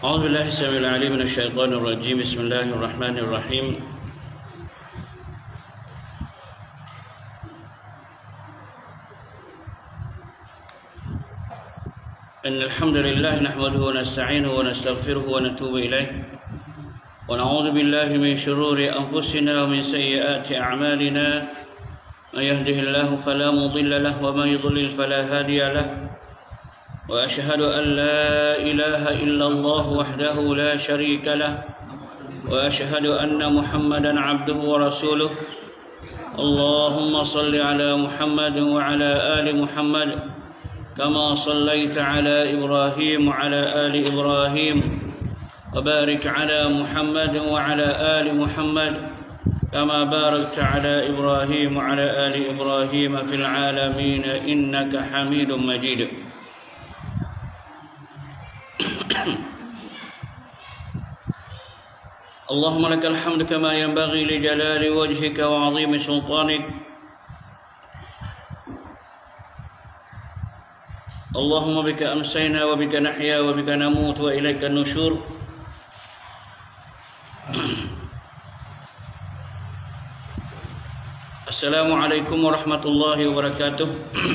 أعوذ بالله السميع العليم من الشيطان الرجيم. بسم الله الرحمن الرحيم. إن الحمد لله نحمده ونستعينه ونستغفره ونتوب إليه ونعوذ بالله من شرور أنفسنا ومن سيئات أعمالنا. من يهده الله فلا مضل له ومن يضلل فلا هادي له، وأشهد أن لا إله إلا الله وحده لا شريك له، وأشهد أن محمدا عبده ورسوله. اللهم صل على محمد وعلى آل محمد كما صليت على إبراهيم وعلى آل إبراهيم، وبارك على محمد وعلى آل محمد كما باركت على إبراهيم وعلى آل إبراهيم في العالمين إنك حميد مجيد. اللهم لك الحمد كما ينبغي لجلال وجهك وعظيم سلطانك. اللهم بك أمسينا وبك نحيا وبك نموت وإليك النشور. Assalamualaikum warahmatullahi wabarakatuh.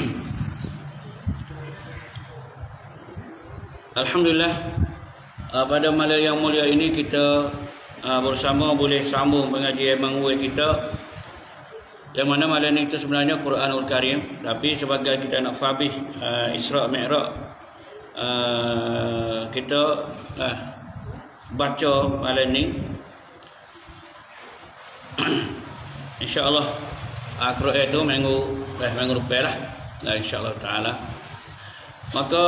Alhamdulillah, pada malam yang mulia ini kita bersama boleh sambung pengajian mangwil kita, yang mana malam ini itu sebenarnya Quranul Karim, tapi sebagai kita nak fahami Isra' Mi'raj, kita baca malam ini. InsyaAllah Quran itu minggu depan lah, insyaAllah ta'ala. Maka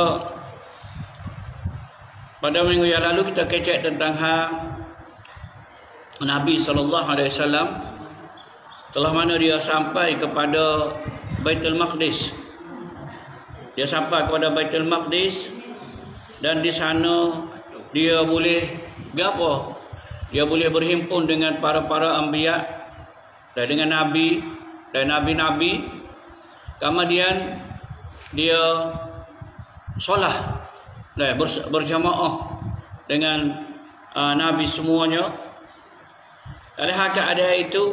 pada minggu yang lalu kita kecek tentang Nabi SAW, telah mana dia sampai kepada Baitul Maqdis. Dia sampai kepada Baitul Maqdis, dan di sana dia boleh apa? Dia boleh berhimpun dengan para anbiya dan dengan nabi dan nabi-nabi. Kemudian dia solat berjamaah dengan nabi semuanya. Oleh keadaan itu,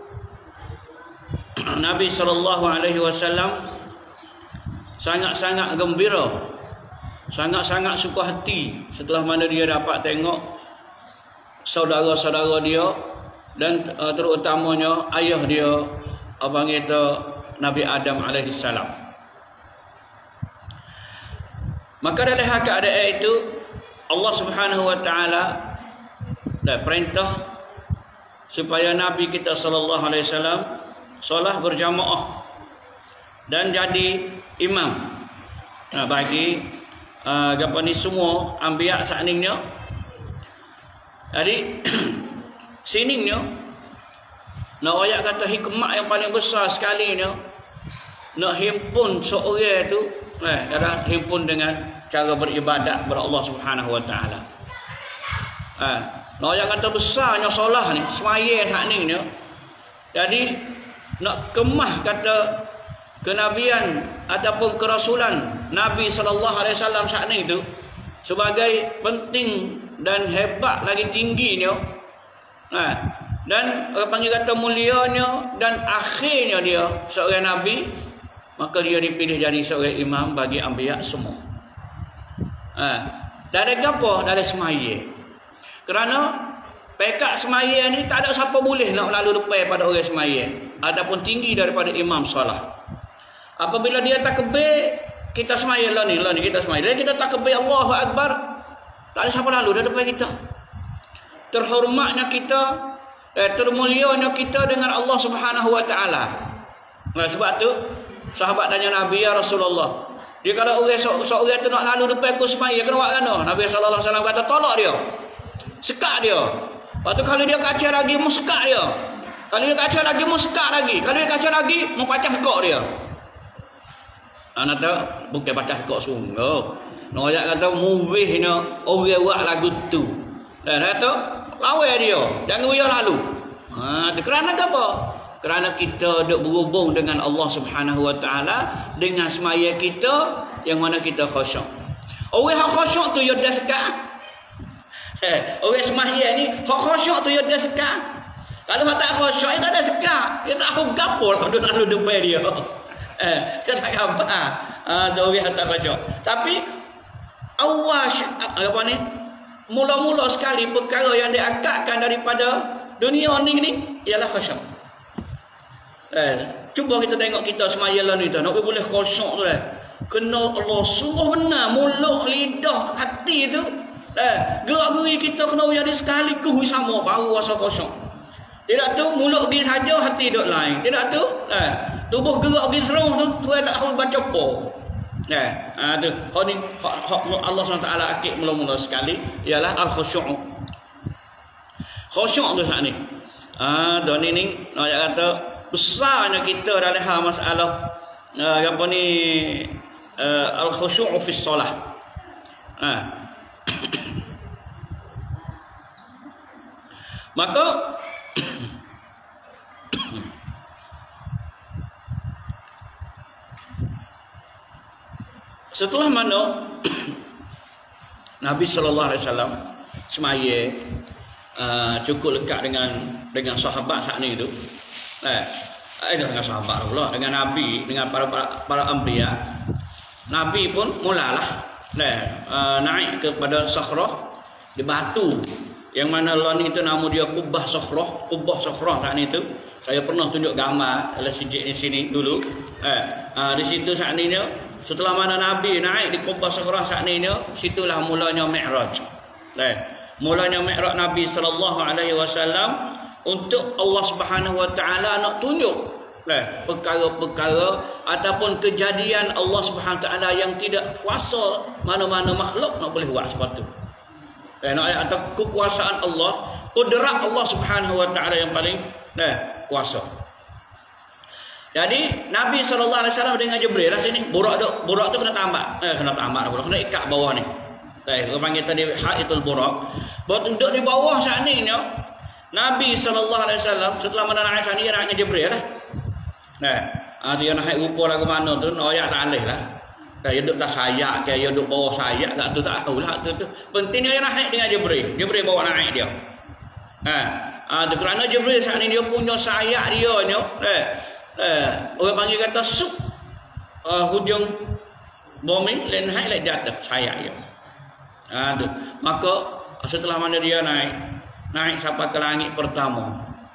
Nabi SAW sangat-sangat gembira, sangat-sangat suka hati setelah mana dia dapat tengok saudara-saudara dia, dan terutamanya ayah dia, abang kita Nabi Adam alaihissalam. Maka dalam keadaan itu Allah Subhanahu wa taala dah perintah supaya Nabi kita sallallahu alaihi wasallam solat berjamaah dan jadi imam bagi apa ni semua anbiya sakningnya. Jadi siningnya nak ayat kata hikmah yang paling besar sekali ni, nak himpun seorang tu ada himpun dengan cara beribadat kepada Allah Subhanahu wa taala. Nak ayat kata besarnya solat ni, semaya hak ni. Jadi nak kemah kata kenabian ataupun kerasulan Nabi sallallahu alaihi wasallam saat ni tu sebagai penting dan hebat lagi tingginya, dan orang panggil kata mulianya dan akhirnya dia seorang nabi, maka dia dipilih jadi seorang imam bagi anbiya semua. Dari apa? Dari semaya. Kerana pekat semaya ni tak ada siapa boleh nak lalu depan pada orang semaya ataupun tinggi daripada imam solat. Apabila dia takbir, kita semaya lah ni kita semaya. Dan kita takbir Allahu Akbar, tak ada siapa lalu dari depan kita. Terhormatnya kita, termulianya kita dengan Allah Subhanahu wa taala. Sebab tu sahabat tanya Nabi, ya Rasulullah, dia kalau orang seorang tu nak lalu depan aku semaya, kena buat kan? Nabi sallallahu alaihi wasallam kata tolak dia, sekat dia. Lepas tu kalau dia kacau lagi, mu sekat dia. Kalau dia kacau lagi, mu sekat lagi. Kalau dia kacau lagi, mu pacah kok dia. Anak tahu bukan pacah kok sungguh. Noyak kata mubihnya orang buat lagu tu. Dan kata lawan dia, jangan dia lalu. Kerana apa? Kerana kita duk berhubung dengan Allah Subhanahu wa taala dengan semaya kita yang mana kita khusyuk. Orang yang khusyuk tu dia dah sekat. Orang sembahyang ni hak khusyuk tu dia sekar. Kalau hak tak khusyuk dia tak ada sekar. Dia tak tahu gapo lah duduk depan dia. Dia tak apa. Tu orang tak khusyuk. Tapi awal apa ni? Mula-mula sekali perkara yang diangkatkan daripada dunia ni ialah khusyuk. Cuba kita tengok kita semaya lah ni tu. Nak boleh khusyuk tu kena Allah sungguh benar mulut, lidah, hati tu. Gerak-geri kita kena jadi sekaligus sama baru rasa khusyuk. Tidak tu mulut pergi saja hati duk lain. Tidak tu tubuh gerak pergi seru tu tak tahu baca apa. Tu Allah SWT akik mula-mula sekali ialah al-khusyuk. Khusyuk tu saat ni. Dan ini nak kata besarnya kita dalam hal masalah apa ni al-khusyuk fi solah. Maka setelah mana Nabi sallallahu alaihi wasallam semaya cukup lekat dengan sahabat saat ni tu. Dengan sahabat pula, dengan Nabi, dengan para anbiya. Nabi pun mulalah naik kepada sakhrah di batu yang mana lah ni tu nama dia Kubah Sakhrah saat ni tu. Saya pernah tunjuk gambar dalam sijil di sini dulu. Di situ saat ni setelah mana Nabi naik di Kubah Sakhrah saat ni situlah mulanya Mi'raj. Mulanya Mi'raj Nabi sallallahu alaihi wasallam untuk Allah Subhanahu wa taala nak tunjuk perkara-perkara ataupun kejadian Allah Subhanahu wa taala yang tidak kuasa mana-mana makhluk nak boleh buat seperti tu. Nak atau kekuasaan Allah, kudrat Allah Subhanahu wa taala yang paling kuasa. Jadi Nabi sallallahu alaihi wasallam dengan Jibril lah sini, burak tu kena tambak. Kena ikat bawah ni. Orang panggil tadi haitul burak. Buat duduk di bawah saat ni Nabi sallallahu alaihi wasallam setelah mana naik sana dia naik dengan Jibril lah. Dia naik rupa lagu mana tu ayat tak alih lah. Dia duduk dah sayak ke dia duduk bawah sayak kat tu tak tahulah tu. Pentingnya dia naik dengan Jibril. Jibril bawa naik dia. Kerana Jibril saat ni dia punya sayak dia orang panggil kata sup hujung bumi lain naik lain jatuh sayak dia. Maka setelah mana dia naik sampai ke langit pertama.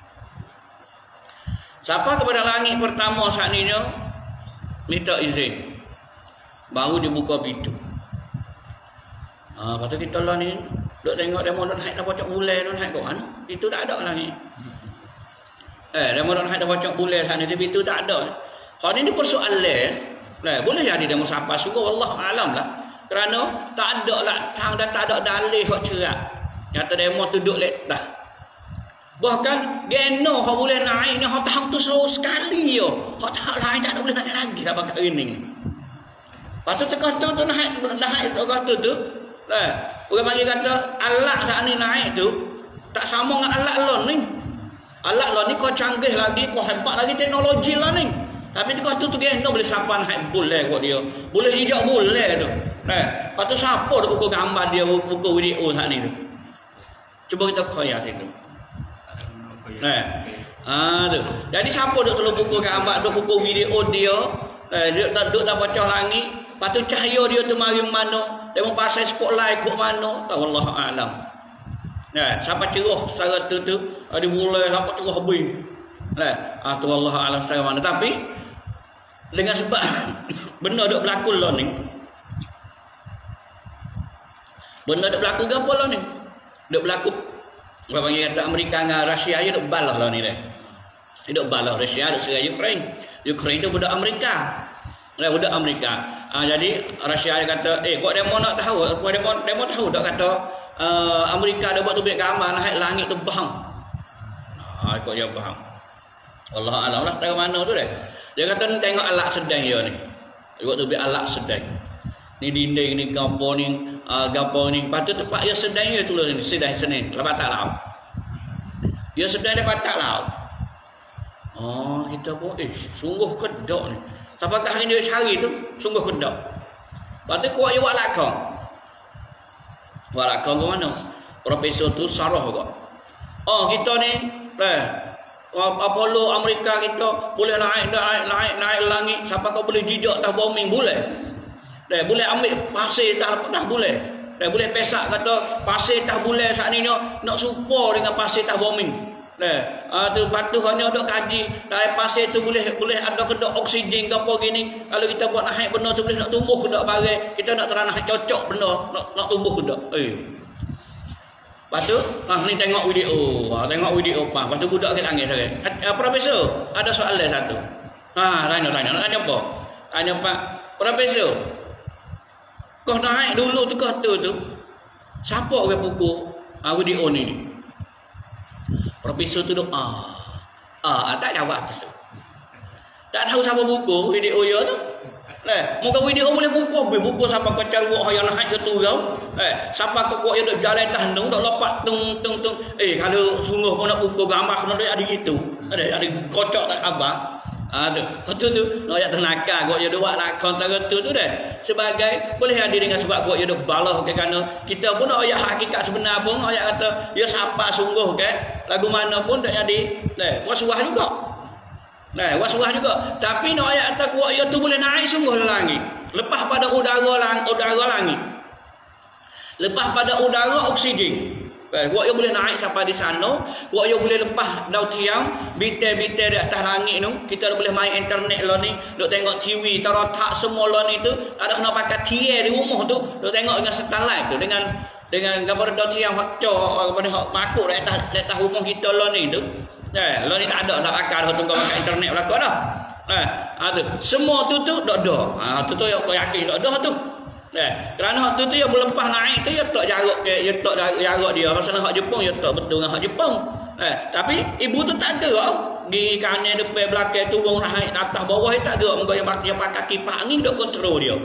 Sampai kepada langit pertama saat ni dia minta izin. Baru dibuka pintu. Lepas tu kita lah ni duk tengok demo nak naik dah pocok bulan tu naik kat mana? Pintu tak ada lah ni. Demo nak naik dah pocok bulan saat ni pintu tak ada. Kalau ni persoalan boleh jadi demo sampai sungguh Allah alam lah. Kerana tak ada lah tang dan tak ada dalih hak cerak. Nyata demo tu duduk lek dah. Bahkan geno hak boleh naik ni hak tahang tu seru sekali yo. Hak tak lain tak boleh naik lagi sampai kat ini. Lepas tu tekas tu naik tekas tu orang panggil kata alat saat ni naik tu tak sama dengan alat lon ni. Alat lon ni kau canggih lagi, kau hebat lagi teknologi lah ni. Tapi tekas tu geno boleh sampai naik boleh kot dia. Boleh hijau boleh tu. Lepas tu siapa duk ukur gambar dia ukur video saat ni tu. Cuba kita koyak situ. Tu. Jadi siapa duk tolong ukur gambar, duk ukur video dia, dia duk dah baca langit, lepas tu cahaya dia tu mari mana, dia mau pasang spotlight kat mana, tahu Allah alam. Sampai cerah secara tu ada mulai sampai cerah habis. Tu Allah alam secara mana. Tapi dengan sebab benda duk berlaku lah ni. Benda duk berlaku gapo lah ni? Duk berlaku orang panggil kata Amerika dengan Rusia dia duk balah lah ni dah. Dia duk balah Rusia duk serang Ukraine. Ukraine tu budak Amerika. Budak Amerika. Jadi Rusia dia kata, kau demo nak tahu, kau demo tahu tak kata Amerika dia buat tu biar gambar naik langit tu faham. Kau dia faham. Allah alam lah setara mana tu dah. Dia kata ni tengok alat sedang dia ni. Dia buat tu biar alat sedang. Ni dinding ni gapo ni lepas tu tempat dia sedang dia tulis ni sedang lepas tak laut. Dia sedang dia patak laut. Kita pun sungguh kedok ni. Apakah hari ni dia cari tu sungguh kedok. Lepas tu kuat dia buat lakang. Buat lakang ke mana? Profesor tu sarah kok. Oh, kita ni Apollo Amerika kita boleh naik langit siapa kau boleh jijak dah bombing boleh. Boleh ambil pasir dah boleh. Boleh pesak kata pasir dah boleh saat ni nak support dengan pasir dah bombing. Tu batu hanya dok kaji dari pasir tu boleh ada kedok oksigen ke apa gini. Kalau kita buat naik benda tu boleh nak tumbuh kedok barang. Kita nak terang nak cocok benda nak tumbuh kedok. Lepas tu, ni tengok video. Tengok video apa. Lepas tu budak kita nangis. Profesor, ada soalan satu. Tanya. Nak tanya apa? Tanya Pak, Profesor, kau naik dulu tu siapa ke pukul video ni? Profesor tu tak jawab. Tak tahu siapa pukul video dia tu. Muka video boleh buku siapa kau cari buat yang naik ke tu kau. Siapa kau buat yang duk jalan atas tung duk lompat tung. Kalau sungguh pun nak buku gambar kena ada gitu. Ada kocok tak khabar. Tu nak tenaga kau yang buat nak counter tu dah. Sebagai boleh hadir dengan sebab kau yang duk balah ke kerana kita pun ayat hakikat sebenar pun ayat kata ya siapa sungguh ke lagu mana pun dak jadi. Wasuah juga. Wasuah juga. Tapi no ayat kata kuat ia tu boleh naik sungguh ke langit. Lepas pada udara langit. Lepas pada udara oksigen. Kuat ia boleh naik sampai di sana. Kuat ia boleh lepas dau tiang, bintang-bintang di atas langit tu. Kita boleh main internet lah ni. Duk tengok TV, tarotak semua lah ni tu. Ada kena pakai tiang di rumah tu. Duk tengok dengan satellite tu dengan gambar dau tiang hocok kepada makuk di atas rumah kita lah ni tu. Lo ni tak ada akal tunggu pakai internet belaka dah. Tu semua tu dak ada. Tu yang kau yakin dak ada tu. Kerana tu yang berlepas naik tu ya tak jarak dia. Pasal hak Jepun ya tak betul dengan hak Jepun. Tapi ibu tu tak ada di kanan depan belakang turun naik atas bawah tak ada. Muka yang pakai kipas angin dok kontrol dia.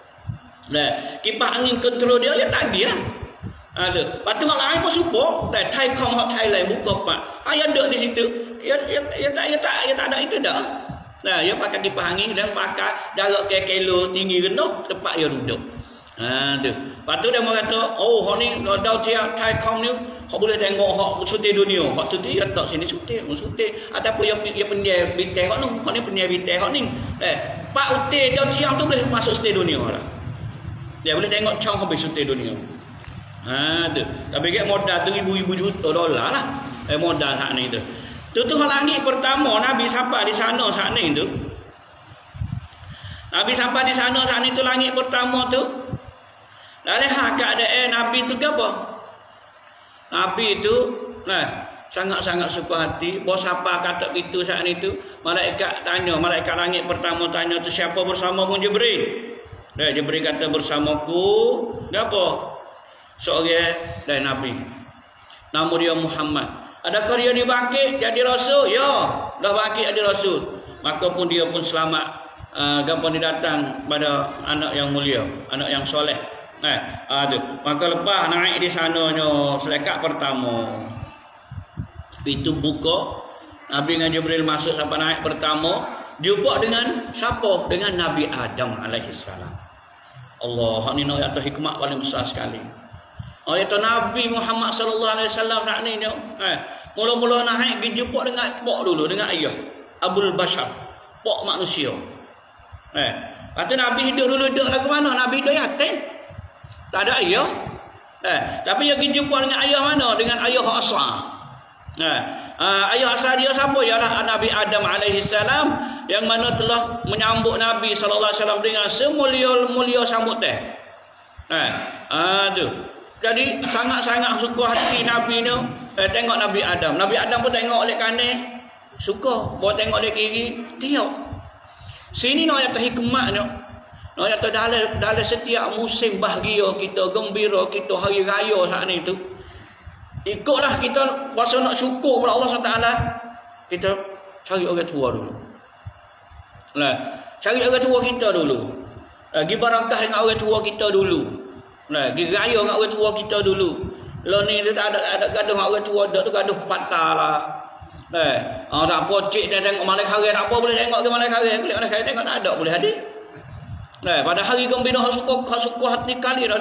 Kipas angin kontrol dia tak lagi lah. Lepas tu orang lain pun support. Thaikom hot Thailand buka pak. Yang ada di situ. Yang tak ada itu dah. Dia pakai kipas angin dan pakai jarak kilo tinggi rendah tempat dia duduk. Tu. Lepas tu dia kata, hak ni dau tiap Thaikom ni hak boleh tengok hak suti dunia. Hak tu dia tak sini suti. Ataupun dia pendiam bintang hak ni. Hak ni pendiam bintang hak ni. Pak uti dau tiap tu boleh masuk suti dunia lah. Dia boleh tengok cang habis suti dunia. Tu. Tapi ke modal tu ribu-ribu juta dolar lah. Modal saat ni tu. Tu hal langit pertama Nabi sampai di sana saat ni tu. Nabi sampai di sana saat ni tu langit pertama tu. Dari hak keadaan Nabi tu ke apa? Nabi tu sangat-sangat suka hati. Bos apa kata itu saat ni tu. Malaikat langit pertama tanya tu siapa bersamamu Jibril? Jibril kata bersamaku. Apa? Seorang dari Nabi. Nama dia Muhammad. Adakah dia dibangkit jadi rasul? Ya, dah bangkit jadi rasul. Maka pun dia pun selamat. Gampang dia datang pada anak yang mulia, anak yang soleh. Maka lepas naik di sananya selekat pertama. Itu buka. Nabi dengan Jibril masuk sampai naik pertama. Jumpa dengan siapa? Dengan Nabi Adam alaihissalam. Allah, ni nak atas hikmah paling besar sekali. Itu Nabi Muhammad sallallahu alaihi wasallam nak ni mula-mula naik pergi jumpa dengan pak dulu dengan ayah Abul Bashar, pak manusia. Lepas tu Nabi hidup lagu mana? Nabi hidup yatim. Tak ada ayah. Tapi dia pergi jumpa dengan ayah mana? Dengan ayah asal. Ayah asal dia siapa? Ialah Nabi Adam alaihi salam yang mana telah menyambut Nabi sallallahu alaihi wasallam dengan semulia sambut teh. Tu. Jadi sangat-sangat suka hati Nabi ni tengok Nabi Adam. Nabi Adam pun tengok oleh kanan suka, buat tengok oleh kiri tiap. Sini nak ayat hikmah ni. Nak ayat dalam setiap musim bahagia kita, gembira kita, hari raya saat ni tu. Ikutlah kita rasa nak syukur kepada Allah SWT. Kita cari orang tua dulu. Cari orang tua kita dulu. Pergi barakah dengan orang tua kita dulu. Pergi raya dengan orang tua kita dulu. Lo ni dia tak ada gaduh dengan orang tua dak tu gaduh patah lah. Tak apa cik dia tengok malai khair tak apa boleh tengok ke malai khair. Boleh malai khair tengok tak ada boleh hadir. Pada hari gembira hak suka hati kali dah tu.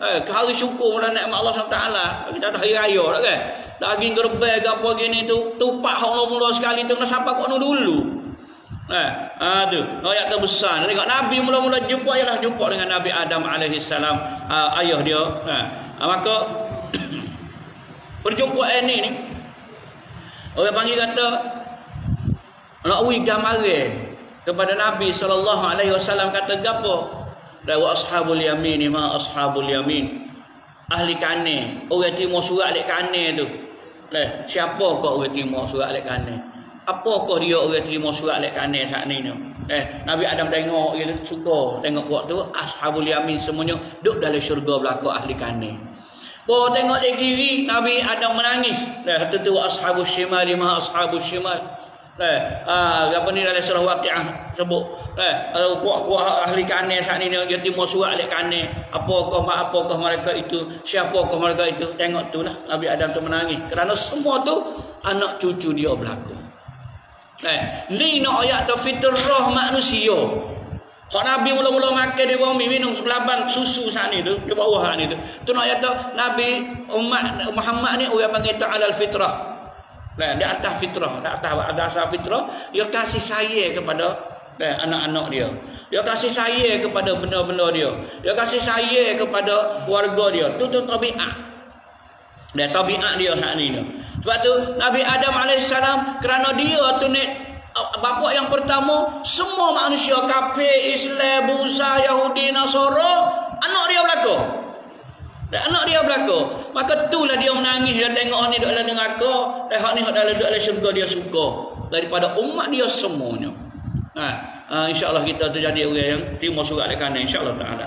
ke hari syukur dan nikmat Allah SWT. Kita dah hari raya dah kan. Daging gerbel ke apa gini tu, tupak hak mula-mula sekali tu, nak sampai kau dulu. Tu ayat terbesar. Tengok Nabi mula-mula jumpa ialah jumpa dengan Nabi Adam alaihissalam, ayah dia. Maka perjumpaan ni orang panggil kata nak wi gamare kepada Nabi SAW kata gapo? Wa ashabul yamin ma ashabul yamin. Ahli kanan, orang terima surat dek kanan tu. Siapa kau orang terima surat dek kanan? Apakah dia orang terima surat dek kanan saat ni tu? Nabi Adam tengok dia suka tengok waktu ashabul yamin semuanya duduk dalam syurga belaka ahli kanan. Bawa tengok di kiri Nabi Adam menangis. Kata tu ashabus shimal ma ashabus shimal. Apa ni dalam surah Waqiah sebut kuat-kuat ahli kanan saat ni dia terima surat dek kanan. Apakah mereka itu? Siapakah mereka itu? Tengok tu lah Nabi Adam tu menangis kerana semua tu anak cucu dia berlaku. Ni nak ayat tu fitrah manusia. Kalau Nabi mula-mula makan di bawah minum sebelaban susu saat ni tu di bawah ni tu. Tu nak ayat tu Nabi umat Muhammad ni orang panggil ta'ala al-fitrah. Di atas fitrah, di atas asal fitrah, dia kasih sayang kepada anak-anak dia. Dia kasih sayang kepada benda-benda dia. Dia kasih sayang kepada keluarga dia. Tu tabiat. Dan tabiat dia saat ni tu. Sebab tu Nabi Adam AS kerana dia tu ni bapa yang pertama, semua manusia kafir, Islam, Buddha, Yahudi, Nasara, anak dia berlaku. Dan anak dia berlaku. Maka itulah dia menangis, dia tengok ni duduk dalam neraka, dan hak ni hak dalam duduk dalam syurga dia suka daripada umat dia semuanya. InsyaAllah kita terjadi orang yang terima surat dari kanan, insyaAllah ta'ala.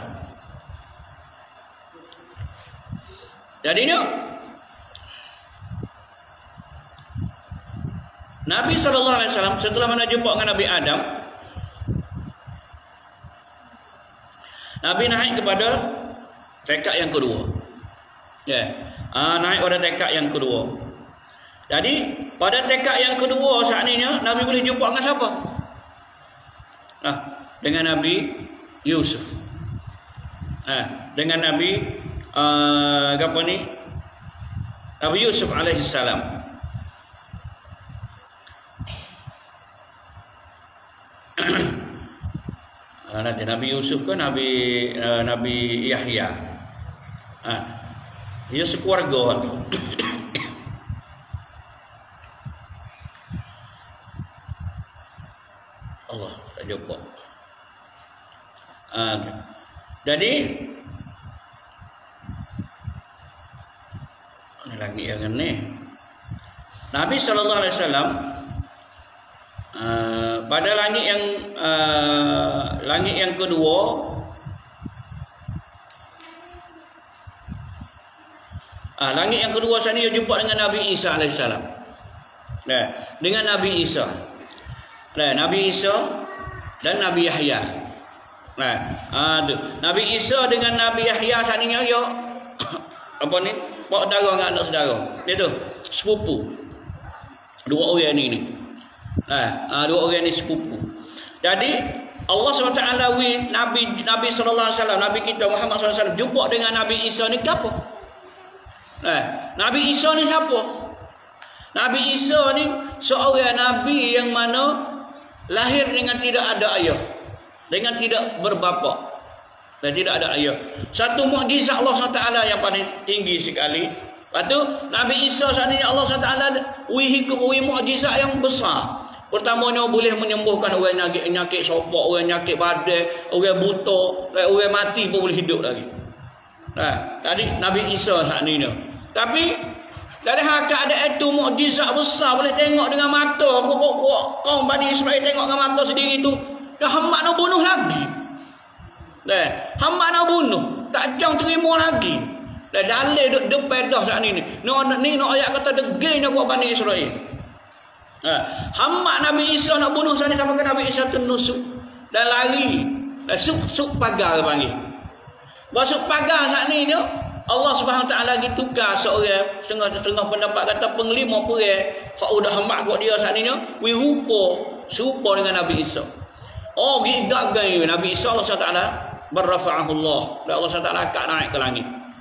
Jadinya Nabi SAW setelah mana jumpa dengan Nabi Adam, Nabi naik kepada tekad yang kedua. Naik pada tekad yang kedua. Jadi pada tekad yang kedua saat ini Nabi boleh jumpa dengan siapa? Dengan Nabi Yusuf. Dengan Nabi apa ni? Nabi Yusuf alaihissalam. Nanti Nabi Yusuf ke Nabi Yahya. Dia sekeluarga tu. Allah tak jumpa. Jadi ini lagi yang ni. Nabi SAW pada langit yang kedua, langit yang kedua sana dia jumpa dengan Nabi Isa alaihissalam. Dengan Nabi Isa. Nabi Isa dan Nabi Yahya. Nabi Isa dengan Nabi Yahya sana dia apa ni? Pak saudara dengan anak saudara. Dia tu sepupu. Dua orang ni. Dua orang ni sepupu. Jadi Allah SWT Nabi SAW, Nabi kita Muhammad SAW jumpa dengan Nabi Isa ni apa? Nabi Isa ni siapa? Nabi Isa ni seorang Nabi yang mana lahir dengan tidak ada ayah, dengan tidak berbapa dan tidak ada ayah. Satu mukjizat Allah SWT yang paling tinggi sekali. Lepas tu Nabi Isa ni Allah SWT wi mukjizat yang besar. Pertamanya boleh menyembuhkan orang nyakit sopok, orang nyakit badan, orang buta, orang mati pun boleh hidup lagi. Tadi Nabi Isa saat ni. Tapi dari hakik ada itu mukjizat besar, boleh tengok dengan mata. Kaum Bani Israel tengok dengan mata sendiri tu, dah hamba nak bunuh lagi. Hamba nak bunuh, tak jang terima lagi. Dalil duk pedah saat ni. Ni nak ayat kata degilnya kuat Bani Israel. Hamba Nabi Isa nak bunuh sana sama ke Nabi Isa tu nusuk dan lari. Suk pagar panggil. Masuk pagar saat ni dia Allah Subhanahu Taala lagi tukar seorang setengah pendapat kata penglima perang hak udah hamba kuat dia saat ni dia wi rupa serupa dengan Nabi Isa. Oh gidak gai Nabi Isa Allah Subhanahu Taala berrafa'ahu Allah. Dan Allah Subhanahu Taala angkat naik ke langit.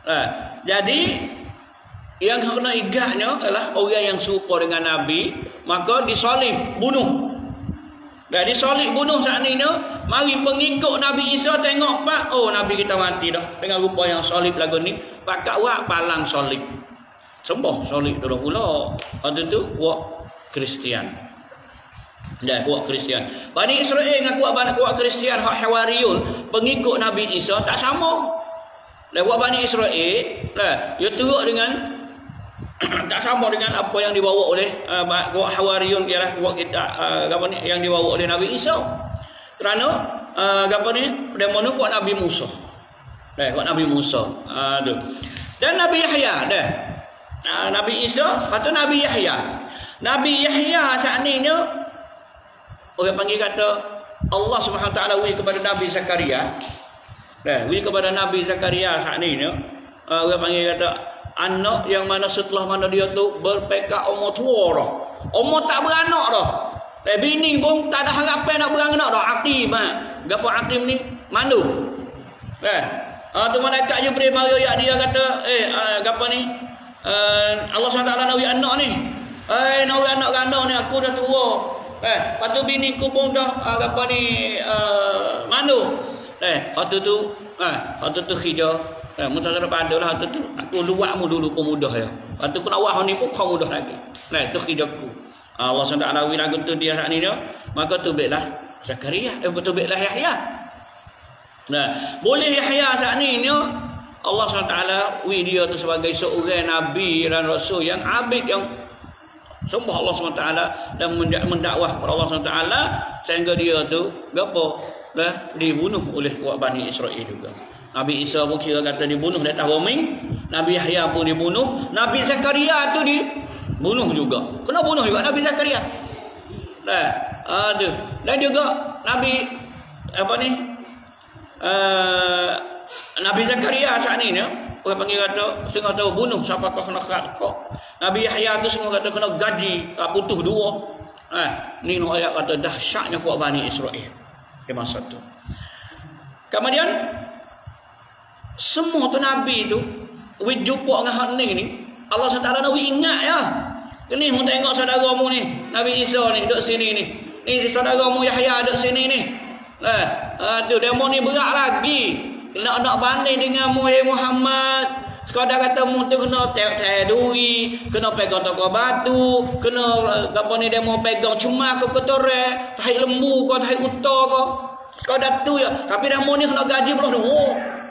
Jadi yang kena igaknya adalah orang yang serupa dengan Nabi, maka disalib, bunuh. Dah disalib bunuh saat ni, mari pengikut Nabi Isa tengok pak, oh Nabi kita mati dah. Dengan rupa yang salib lagu ni, pak wak palang salib. Sembah salib tu dah pula. Waktu tu kuat Kristian. Dah kuat Kristian. Bani Israel dengan kuat Kristian hak Hawariyun, pengikut Nabi Isa tak sama. Dah kuat Bani Israel, lah dia teruk dengan tak sama dengan apa yang dibawa oleh kuat Hawariyun, ialah kuat kita yang dibawa oleh Nabi Isa. Kerana apa ni demo ni kuat Nabi Musa. Kuat Nabi Musa. Dan Nabi Yahya dah. Nabi Isa atau Nabi Yahya. Nabi Yahya saat ni orang panggil kata Allah Subhanahu taala wui kepada Nabi Zakaria. Wui kepada Nabi Zakaria saat ni orang panggil kata anak yang mana setelah mana dia tu berpekak umur tua dah. Umur tak beranak dah. Bini pun tak ada harapan nak beranak dah. Aqim gapo Aqim ni mandu. Tu malaikat Jibril mari ayat dia kata gapo ni Allah SWT nawi anak ni. Nawi anak ganda ni aku dah tua. Lepas tu bini ku pun dah gapo ni mandu. Waktu tu hijau. Muntah pada lah tu aku luakmu dulu pun mudah ya. Waktu aku nak wah ni pun kau mudah lagi. Tu hidupku. Allah SWT wi lagu tu dia saat ni dia. Maka tu baiklah Zakaria, tu baiklah Yahya. Boleh Yahya saat ni Allah SWT wi dia tu sebagai seorang nabi dan rasul yang abid, yang sembah Allah SWT dan mendakwah kepada Allah SWT, sehingga dia tu gapo dibunuh oleh kuat Bani Israel juga. Nabi Isa pun kira kata dibunuh di atas bumi. Nabi Yahya pun dibunuh. Nabi Zakaria tu dibunuh juga. Kena bunuh juga Nabi Zakaria. Dan juga Nabi Nabi Zakaria saat ni orang panggil kata setengah tahu bunuh siapa kau kena kau. Nabi Yahya tu semua kata kena gaji putus dua. Ni ayat kata dahsyatnya kuat Bani Israel di masa tu. Kemudian semua tu Nabi tu we jumpa dengan hak ni Allah SWT nak ingat ya. Ni mu tengok saudaramu ni Nabi Isa ni duduk sini ni. Ni saudaramu Yahya duduk sini ni. Tu demo ni berat lagi. Nak banding dengan Muhammad. Sekadar kata mu tu kena terduri, kena pegang toko batu, kena apa ni demo pegang cuma ke kotorek, tahi lembu ke tahi uta ke. Sekadar tu ya. Tapi demo ni kena gaji pula dulu.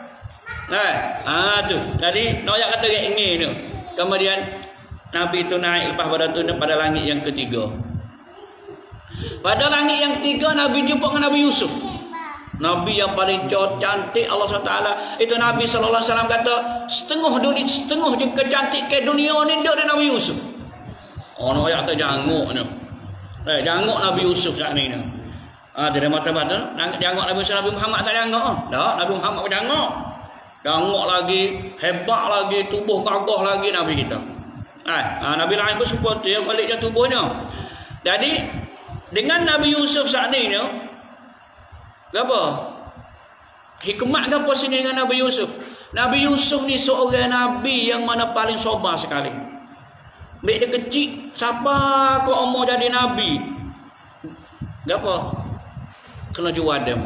Tu. Jadi noyak kata kayak ini tu. Kemudian Nabi itu naik lepas pada tu pada langit yang ketiga. Pada langit yang ketiga Nabi jumpa dengan Nabi Yusuf. Nabi yang paling cantik Allah SWT. Itu Nabi SAW kata setengah dunia, setengah je kecantikan dunia ni dia ada Nabi Yusuf. Noyak kata janguk ni. Janguk Nabi Yusuf saat ni. Dari mata-mata janguk Nabi Yusuf. Nabi Muhammad tak janguk. Tak, Nabi Muhammad pun janguk. Janguk lagi, hebat lagi, tubuh gagah lagi Nabi kita. Nabi lain pun seperti yang baliknya tubuhnya. Jadi dengan Nabi Yusuf saat ni apa? Hikmat apa sini dengan Nabi Yusuf? Nabi Yusuf ni seorang Nabi yang mana paling sabar sekali. Baik dia kecil, siapa kau mau jadi Nabi? Apa? Kena jual dia.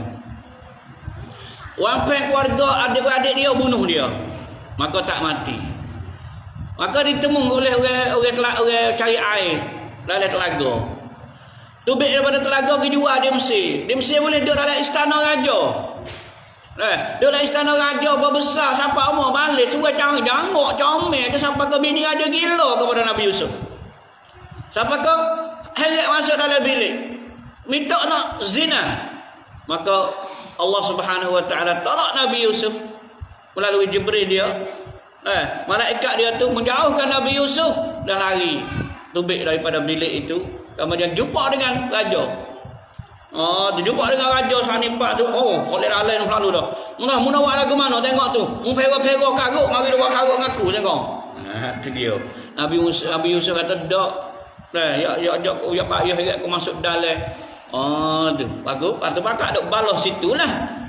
Wampai keluarga adik-adik dia bunuh dia. Maka tak mati. Maka ditemu oleh orang cari air dalam telaga. Tubik daripada telaga ke jual di Mesir. Di Mesir boleh duduk dalam istana raja. Duduk dalam istana raja berbesar sampai umur balik tu janguk comel ke sampai ke bini raja gila kepada Nabi Yusuf. Sampai ke heret masuk dalam bilik. Minta nak zina. Maka Allah Subhanahu Wa Taala tolak Nabi Yusuf melalui Jibril dia. Malaikat dia tu menjauhkan Nabi Yusuf dan lari tubik daripada bilik itu. Kemudian jumpa dengan raja. Jumpa dengan raja Sanimpak tu. Oleh alai lalu dah. Muna buat lagu mana tengok tu. Mu pera-pera karut mari buat karut dengan aku tengok. Tu dia. Nabi Yusuf kata dak. Ya pak ya aku masuk dalam. Tu bagus. Patu bakak duk balas situlah.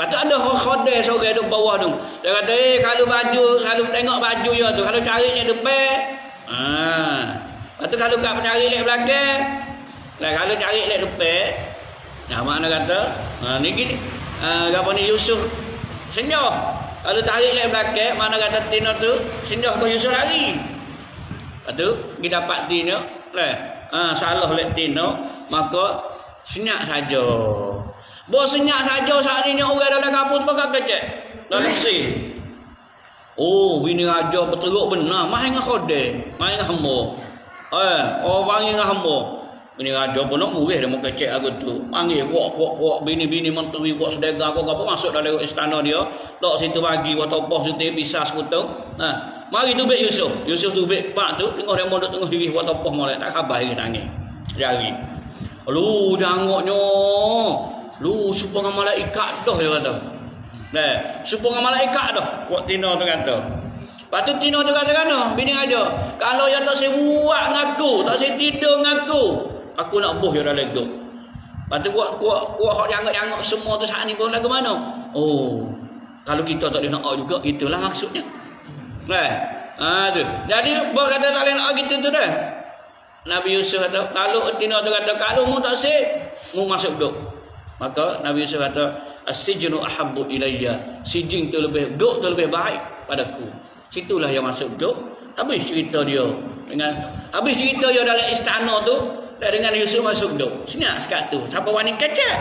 Lepas tu ada khodeh seorang duduk bawah tu. Dia kata, kalau tengok baju dia tu, kalau carinya depan, lepas tu kalau kat cari lek belakang, kalau cari lek depan, makna kata, ni gini, apa ni Yusuf senjah. Kalau tarik lek belakang, mana kata Tino tu senjah kau Yusuf lari. Lepas tu, kita dapat Tino, salah lek Tino, maka senyap saja. Bos senyap saja saat ini orang dalam kampung pakai kecek. Dalam si. Oh, bini raja betul benar. Main dengan khodeh, main dengan hamba. Orang dengan hamba. Bini raja pun nak murih dia mau kecek aku tu. Panggil kuak bini-bini menteri kuak sedega aku apa masuk dalam istana dia. Tak situ bagi buat topoh situ bisa seputong. Mari tu bet Yusuf. Yusuf tu bet pak tu tengok dia mau duk tengok diri buat topoh molek tak khabar lagi tangi. Jari. Lu jangoknya. Lu supaya dengan malaikat dah dia kata. Supaya dengan malaikat dah. Kuat Tino tu kata. Lepas tu Tino tu kata kan, bini aja. Kalau yang tak saya buat ngaku, tak saya tidur ngaku, aku nak buh dia dah lega. Lepas tu kuat hak jangok-jangok semua tu saat ni pun lagu mana? Oh, kalau kita tak boleh nak juga, itulah maksudnya. Tu. Jadi, buat kata tak boleh nak gitu tu dah. Nabi Yusuf kata, kalau Tino tu kata, kalau mu tak say, mu masuk duk. Maka Nabi Yusuf kata, as-sijnu ahabbu ilayya. Sijin tu lebih, duk tu lebih baik padaku. Situlah yang masuk duk. Habis cerita dia dalam istana tu, dengan Yusuf masuk duk. Senyap sekat tu. Siapa berani kecek?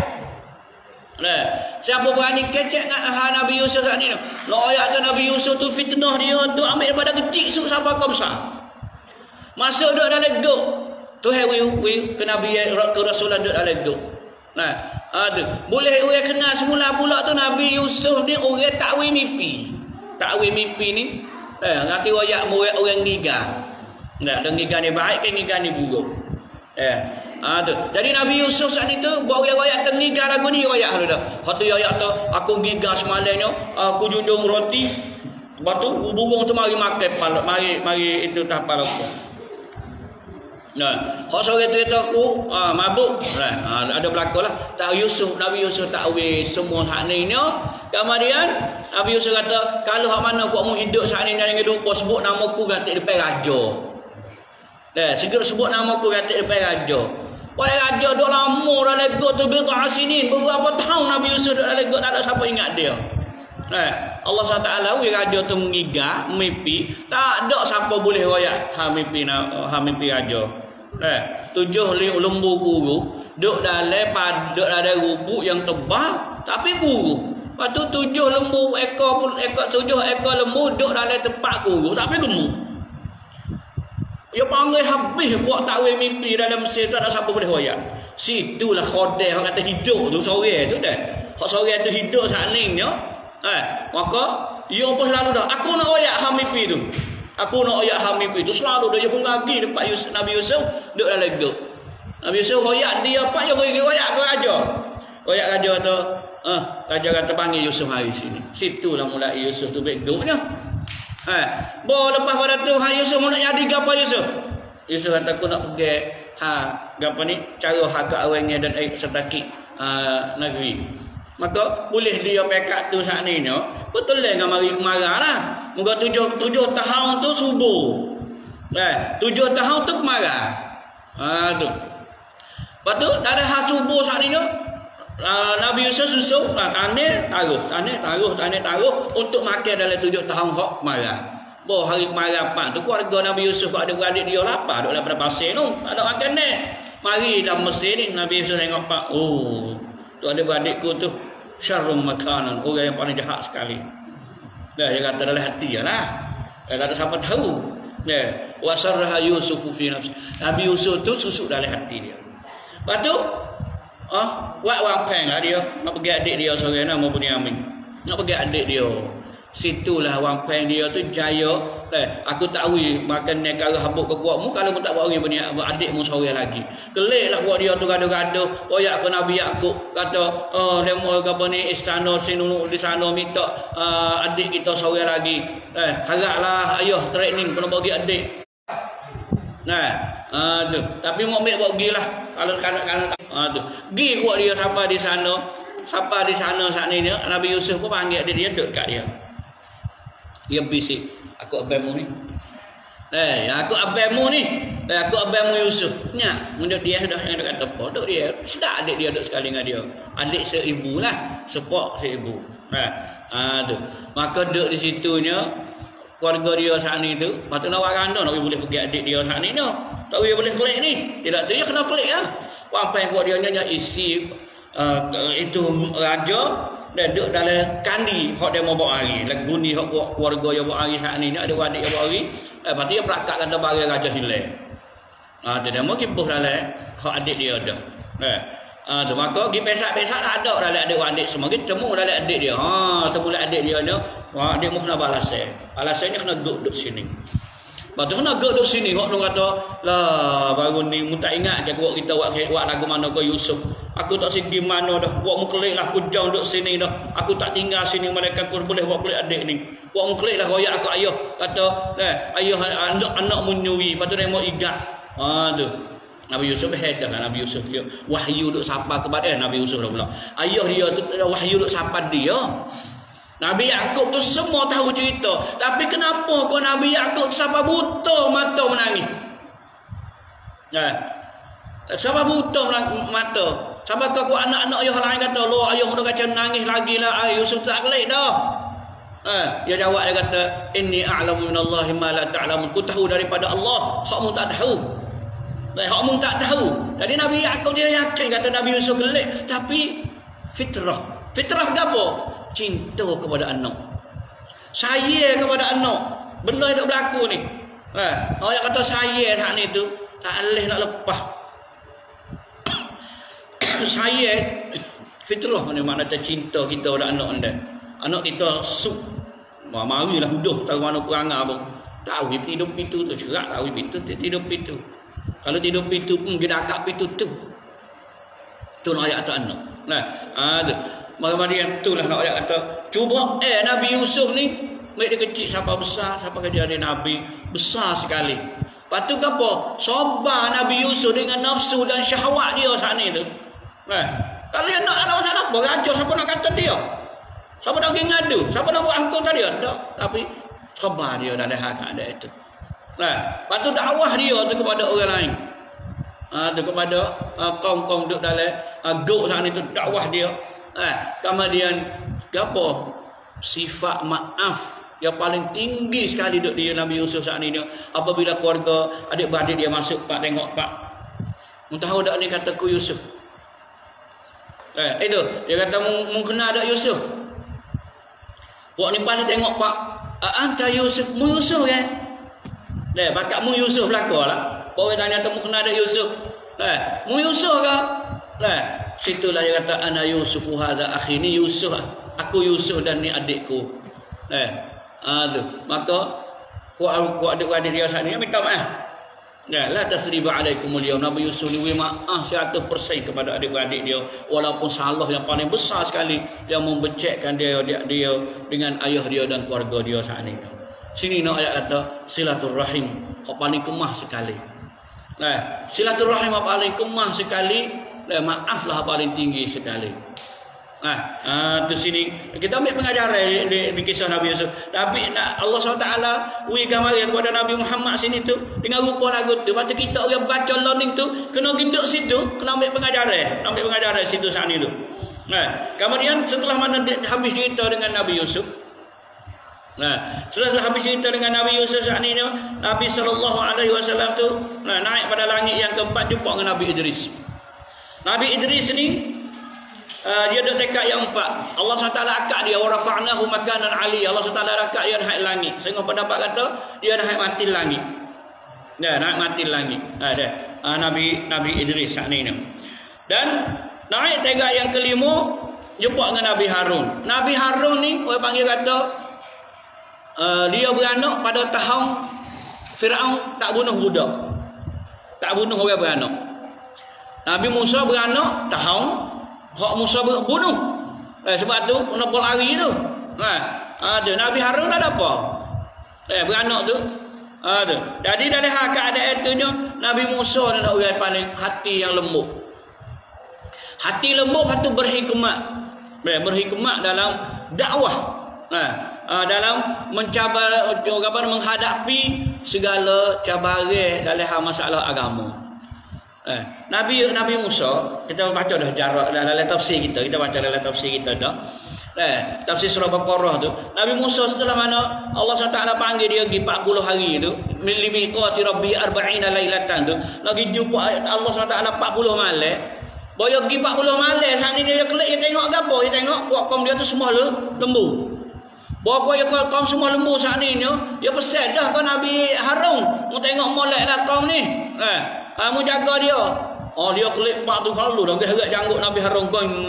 Siapa berani kecek dengan Nabi Yusuf saat ni? Ayat tu Nabi Yusuf tu fitnah dia tu ambil daripada kecil sampai kau besar. Masuk duk dalam duk. Tu ke Nabi ke Rasulullah duk dalam duk. Boleh orang kenal semula pula tu Nabi Yusuf ni orang takwil mimpi. Takwil mimpi ni ngerti royak murid orang gigah. Dan gigah ni baik kan gigah ni buruk. Tu. Jadi Nabi Yusuf saat itu buat royak tengigah lagu ni royak dah. Satu royak tu aku gigah semalamnya, aku junjung roti. Lepas tu burung tu mari makan mari itu tapal aku. Hak sore tu aku mabuk. Ada berlaku lah. Nabi Yusuf takwil semua hak ni. Kemudian Nabi Yusuf kata, kalau hak mana kau mau hidup saat ni dengan hidup kau sebut nama aku ganti depan raja. Segera sebut nama aku ganti depan raja. Oleh raja duk lama dah legot tu bid'ah sinin. Beberapa tahun Nabi Yusuf duk legot tak ada siapa ingat dia. Allah SWT raja tu mengigah, mimpi, tak ada siapa boleh royak mimpi raja. 7 lembu guru duk dalam rubuk yang tebal tapi guru. Lepas tu 7 lembu ekor 7 ekor lembu duk dalam tempat guru tapi gemuk. Dia panggil habis buat takwil mimpi dalam Mesir tu tak ada siapa boleh royak. Situlah khodeh orang kata hidup tu sore tu dah. Hak sore tu hidup saat ni ya. Maka ia pun selalu dah aku nak royak mimpi tu. Aku nak royak mimpi tu selalu dah pun lagi dekat Nabi Yusuf duk dalam lega. Nabi Yusuf royak dia apa yang royak ke raja. Royak raja tu raja kata panggil Yusuf hari sini. Situlah mulai Yusuf tu beguknya. Lepas pada tu Yusuf nak jadi apa Yusuf? Yusuf kata aku nak pergi apa ni cara hak awangnya dan setaki negeri. Maka boleh dia pekat tu saat ni betul lah dengan mari kemarah lah. Muka 7 tahun tu subuh. 7 tahun tu kemarah. Tu. Lepas tu dari hak subuh saat ni Nabi Yusuf susuh tanah taruh untuk makan dalam 7 tahun hak kemarah. Hari kemarah apa tu keluarga Nabi Yusuf ada beradik dia lapar duduk daripada pasir tu. Tak ada makan ni. Mari dalam Mesir ni Nabi Yusuf tengok pak. Tu ada beradikku tu syarrum makanan, orang yang paling jahat sekali. Dia kata dalam hati lah. Tak ada siapa tahu. Wa sarraha Yusuf fi nafsi. Nabi Yusuf tu susuk dalam hati dia. Lepas tu buat wapeng lah dia. Nak pergi adik dia seorang nama Bunyamin. Nak pergi adik dia. Situlah wapeng dia tu jaya. Aku tak tahu makan ni kalau habuk ke kuatmu kalau pun tak buat orang adikmu seorang lagi. Keliklah buat dia tu gaduh-gaduh. Royak ke Nabi Yaqub kata lemo apa ni istana sini di sana minta adik kita seorang lagi. Haraplah ayah training kena bagi adik. Tu. Tapi mau ambil buat gilah kalau kanak-kanak tu. Gi buat dia sampai di sana siapa di sana saat ni Nabi Yusuf pun panggil dia duduk kat dia. Dia bisik, aku abangmu ni. Aku abangmu ni. Aku abangmu Yusuf. Nya, menurut dia dah yang kata apa? Duk dia. Sedap adik dia duduk sekali dengan dia. Adik seibu lah, sepok seibu. Tu. Maka duduk di situnya keluarga dia saat ni tu, patut nak kandang nak boleh pergi adik dia saat ni no. Tak boleh klik ni. Tidak tu dia kena klik lah. Apa yang buat dia nya isi itu raja dan duduk dalam kandi hok dia mau bawa hari. Lagu ni hok buat keluarga yang bawa hari saat ni ada adik yang bawa hari. Lepas tu dia perakak kata bagi raja hilang. Dia mau kibuh dalam hok adik dia dah. Tu maka pergi pesak-pesak tak ada dalam adik-adik semua. Kita temu dalam adik dia. Temu dalam adik dia ni. Adik mu kena balasnya. Alasannya kena duduk sini. Lepas tu kena duduk sini. Hok lu kata, lah baru ni mu tak ingat ke buat kita buat lagu mana ke Yusuf. Aku tak segi mana dah. Buat mu kelik lah aku jauh duduk sini dah. Aku tak tinggal sini mereka aku boleh buat kelik adik ni. Buat mu kelik lah royak aku ayah. Kata, ayah anak mu nyui. Lepas tu dia mau igat. Tu. Nabi Yusuf hedah lah Nabi Yusuf dia wahyu duk sapa kepada Nabi Yusuf dah pula. Ayah dia tu wahyu duk sapa dia. Nabi Yakub tu semua tahu cerita, tapi kenapa kau Nabi Yakub sampai buta mata menangis? Sampai buta mata. Sampai kau anak-anak ayah lain kata, "Loh, ayah dah kacau menangis lagi lah. Yusuf tak kelik dah." Dia jawab dia kata, "Inni a'lamu minallahi ma la ta'lamun." Ku tahu daripada Allah, hakmu tak tahu. Hakmu tak tahu. Jadi Nabi Yakub dia yakin kata Nabi Yusuf gelik, tapi fitrah. Fitrah apa? Cinta kepada anak. Sayang kepada anak. Benda yang berlaku ni. Orang yang kata sayang hak ni tu tak boleh nak lepas. Sayang fitrah ni makna cinta kita pada anak anda. Anak kita suk. Marilah huduh tahu mana perangai pun. Tahu hidup itu tu cerak tahu itu hidup itu. Kalau tidur pintu pun kita akak pintu tu. Tu nak ayat anak. Tu. Maka itulah nak ayat kata. Cuba Nabi Yusuf ni. Mereka dia kecil sampai besar. Sampai kerja dia Nabi. Besar sekali. Lepas tu apa? Sabar Nabi Yusuf dengan nafsu dan syahwat dia saat ni tu. Kalau dia nak ada masalah apa? Raja siapa nak kata dia? Siapa nak pergi ngadu? Siapa nak buat angkut tadi? Tak. Tapi sabar dia dalam hak ada itu. Lepas tu dakwah dia tu kepada orang lain. Tu kepada kaum-kaum duduk dalam gok saat ni tu dakwah dia. Kemudian apa? Sifat maaf yang paling tinggi sekali duduk dia Nabi Yusuf saat ni dia. Apabila keluarga adik-beradik dia masuk pak tengok pak. Mu tahu dak ni kataku Yusuf. Itu dia kata mu kenal dak Yusuf. Puak ni pas tengok pak. Anta Yusuf, mu Yusuf kan? Bakatmu Yusuf belaka lah. Orang tanya tu mu kenal ada Yusuf. Mu Yusuf ke? Situlah dia kata ana Yusufu hadza akhi, ni Yusuf. Aku Yusuf dan ni adikku. Tu. Maka ku adik-adik dia saat ni minta maaf. La tasriba alaikumul yaum. Nabi Yusuf ni maaf 100% kepada adik-adik dia walaupun salah yang paling besar sekali yang membecekkan dia dengan ayah dia dan keluarga dia saat ni. Sini nak ayat kata silaturrahim yang paling kemah sekali. Silaturrahim yang paling kemah sekali, maaflah paling tinggi sekali. Di sini kita ambil pengajaran di kisah Nabi Yusuf. Tapi Allah SWT berikan mari kepada Nabi Muhammad sini tu dengan rupa lagu tu. Lepas tu kita orang baca learning tu kena genduk situ, kena ambil pengajaran. Ambil pengajaran situ saat ni tu. Kemudian setelah mana habis cerita dengan Nabi Yusuf, setelah habis cerita dengan Nabi Yusuf saat ini, Nabi SAW tu naik pada langit yang keempat jumpa dengan Nabi Idris. Nabi Idris ni dia ada tekad yang empat. Allah SWT akak dia wa rafa'nahu makanan ali. Allah SWT akak dia naik langit. Sehingga pendapat kata dia naik mati langit. Naik mati langit. Nabi Idris saat ini. Dan naik tekad yang kelima jumpa dengan Nabi Harun. Nabi Harun ni orang panggil kata dia beranak pada tahun Firaun tak bunuh budak. Tak bunuh orang beranak. Nabi Musa beranak tahun hak Musa bunuh. Sebab tu kenapa lari tu? Ada Nabi Harun ada apa? Beranak tu. Ada. Jadi dari hak keadaan itu Nabi Musa adalah orang paling hati yang lembut. Hati lembut lepas tu berhikmat. berhikmat dalam dakwah, dalam mencabar menghadapi segala cabaran dalam masalah agama. Nabi Musa, kita baca dah jarak dalam tafsir kita baca dalam tafsir kita dah. Tafsir surah Baqarah tu, Nabi Musa setelah mana Allah SWT panggil dia pergi 40 hari tu, limiqati rabbi 40 lailatan tu, lagi jumpa Allah SWT 40 malam. Boyo pergi 40 malam, saat ni dia kelik, dia tengok apa? Dia tengok buat kaum dia tu semua lembu. Bawa dia kaum semua lembu saat ni dia pesan dah ke Nabi Harun, mu tengok molek lah kaum ni. Mu jaga dia. Oh dia kelik 40 kali dah gerak janggut Nabi Harun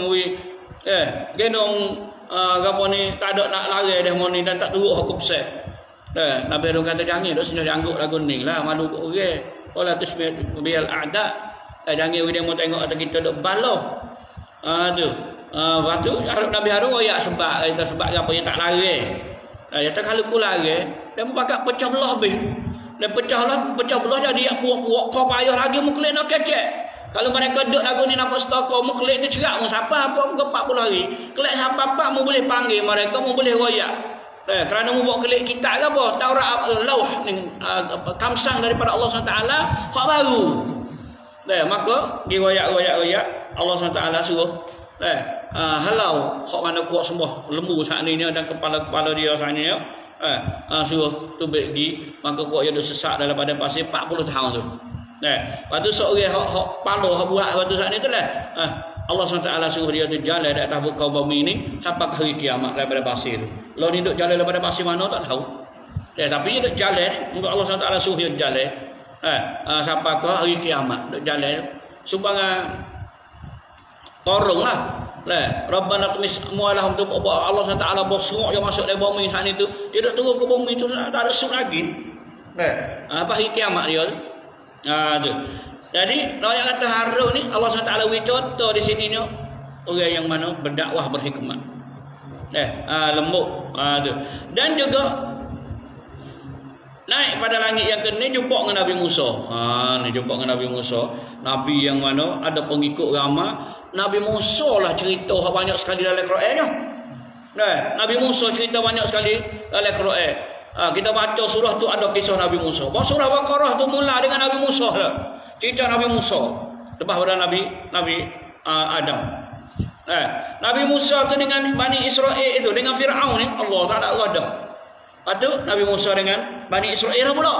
gendong apa ni tak ada nak lari dah mau ni dan tak turut aku pesan. Nabi Harun kata jangan dah sini janggut lagu ni lah malu orang. Wala tusmi bil a'da. Jangan dia mau tengok atau kita duk baloh. Tu. Lepas tu Nabi Harun royak sebab apa yang tak lari. Ya tak kalau ku lari, dia pakai pecah belah habis. Dia pecah belah jadi puak-puak kau payah lagi muklik nak kecek. Kalau mereka duduk lagu ni nampak stokor muklik ni cerak mu siapa apa ke 40 hari. Kelek siapa mu boleh panggil mereka, mu boleh royak. Kerana mu bawa kelek kita ke apa? Taurat lauh ni kamsang daripada Allah SWT hak baru. Maka diroyak Allah SWT suruh halau hak mana kuat semua lembu saat ni dan kepala dia saat ni suruh tubik pergi, maka kuat dia sesat daripada pasir 40 tahun tu. Lepas tu seorang hak paloh hak buat waktu saat ni tu lah. Allah SWT suruh dia tu jalan di atas muka bumi ni sampai ke hari kiamat daripada pasir tu. Lo ni duduk jalan daripada pasir mana tak tahu. Tapi dia duduk jalan, untuk Allah SWT suruh dia jalan sampai ke hari kiamat duduk jalan. Supaya korong lah. Rabbana tumis mualahum tu Allah SWT bosok yang masuk dari bumi saat ni tu. Dia duduk turun ke bumi tu tak ada suk lagi. Apa hari kiamat dia tu. Tu. Jadi kalau yang kata Harun ni Allah SWT contoh di sini ni orang yang mana berdakwah berhikmat. Lembut. Tu. Dan juga naik pada langit yang kena jumpa dengan Nabi Musa. Ni jumpa dengan Nabi Musa, nabi yang mana ada pengikut ramai. Nabi Musa lah cerita banyak sekali dalam Quran. Nabi Musa cerita banyak sekali dalam Quran. Kita baca surah tu ada kisah Nabi Musa. Surah Baqarah tu mula dengan Nabi Musa lah. Cerita Nabi Musa lepas pada Nabi Adam. Nabi Musa tu dengan Bani Israel itu, dengan Fir'aun ni Allah tak ada gadah. Lepas tu Nabi Musa dengan Bani Israel pula.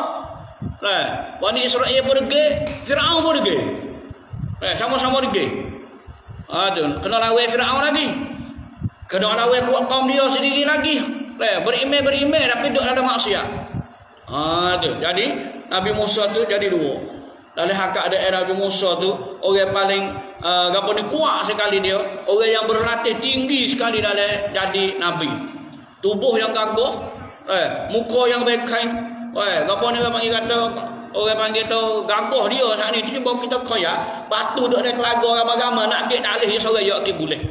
Bani Israel pun pergi, Fir'aun pun pergi. Sama-sama pergi. Kena lawan Fir'aun lagi. Kena lawan kuat kaum dia sendiri lagi. Berimeh tapi duduk ada maksiat. Tu. Jadi Nabi Musa tu jadi dua. Dalam hak ada Nabi Musa tu orang paling kuat sekali dia, orang yang berlatih tinggi sekali dalam jadi nabi. Tubuh yang gagah, muka yang baik-baik. Ni kata orang panggil tu gagah dia saat ni. Cuba kita kaya batu duk ada kelaga agama nak kek dalih dia seorang ya kek boleh.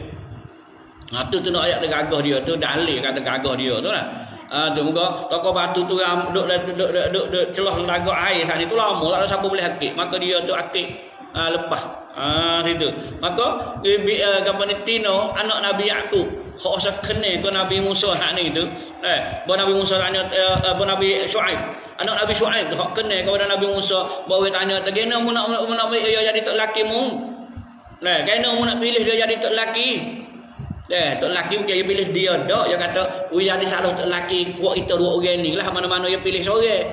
Tu nak ayat gagah dia tu dalil kata gagah dia tu lah. Tu muka tokoh batu tu duk celah laga air saat ni tu lama tak ada siapa boleh hakik, maka dia tu hakik lepas situ. Maka Tino anak Nabi Yaqub hak usah kena ke Nabi Musa saat ni tu. Nabi Musa tanya Nabi Shu'aib, anak Nabi Shu'aib hak kena kepada Nabi Musa, bawa tanya kena mu nak dia jadi tok laki mu. Kena mu nak pilih dia jadi tok laki. Tok laki dia pilih dia dak, dia kata ui jadi salah tok laki buat kita dua orang ni lah, mana-mana dia pilih seorang.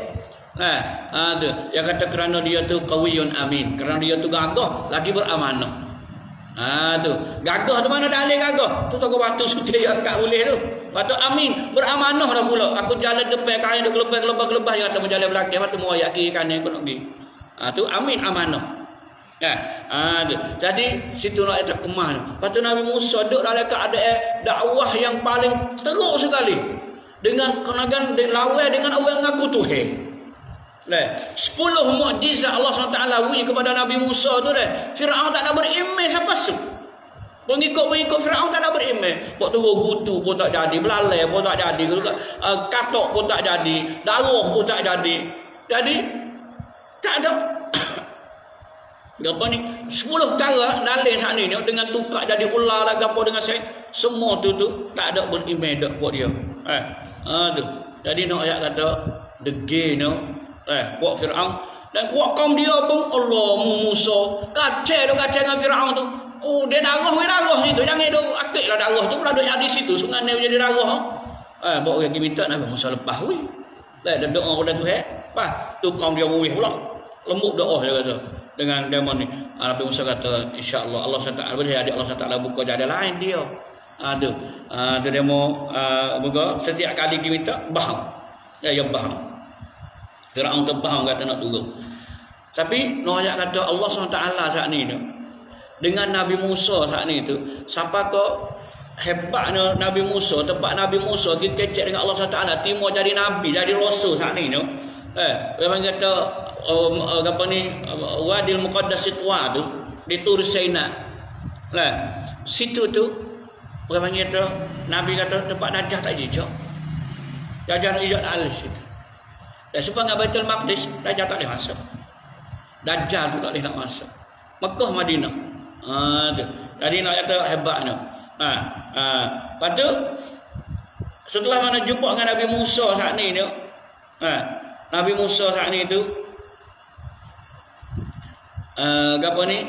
Tu dia kata kerana dia tu qawiyun amin, kerana dia tu gagah lagi beramanah. Tu gagah tu mana dalil gagah tu toko batu sudah ya kat boleh tu. Batu amin beramanah dah pula. Aku jalan depan kain duk kelebah dia kata berjalan belakang, batu mau ayat kiri kanan aku nak pergi. Tu amin amanah. Jadi situ nak ada kemah. Lepas tu Nabi Musa duduk dalam keadaan dakwah yang paling teruk sekali, dengan kenagan lawan dengan orang ngaku Tuhan. 10 mukjizat Allah SWT beri kepada Nabi Musa tu dah. Firaun tak ada beriman siapa su. Pengikut Firaun tak ada beriman. Buat turun butu pun tak jadi, belalai pun tak jadi, katok pun tak jadi, darah pun tak jadi. Jadi tak ada Apa ni 10 kara dalil saat ni dengan tukar jadi ular lah gapo dengan saya semua tu tak ada beriman dak buat dia. Tu. Jadi nak ayat kata degil no buat Firaun dan kuat kaum dia pun Allah Musa kacau dengan Firaun tu. Oh dia darah situ jangan duk akiklah darah tu pula duk ada di situ sungai ni jadi darah. Bawa orang minta Nabi Musa lepas weh. Dah doa pada Tuhan. Pas tu kaum dia weh pula. Lembut doa dia kata. Dengan demon ni Nabi Musa kata insya-Allah Allah SWT boleh ada Allah SWT buka jalan lain dia ada demo buka setiap kali kita minta bahang ya bahang Firaun terbahang kata nak turun tapi ayat kata Allah SWT saat ni tu dengan Nabi Musa saat ni tu siapa ke hebatnya Nabi Musa tempat Nabi Musa kita cek dengan Allah SWT timur jadi nabi jadi rasul saat ni tu orang kata apa ni Wadil Muqaddas Itwa tu di Tur Saina lah situ tu orang panggil tu Nabi kata tempat Dajjal tak jejak Dajjal tak jejak tak ada situ dan supaya dengan Baitul Maqdis Dajjal tak boleh masuk Dajjal tu tak boleh nak masuk Mekah Madinah tu jadi nak kata hebatnya lepas tu setelah mana jumpa dengan Nabi Musa saat ni tu Nabi Musa saat ni tu apa ni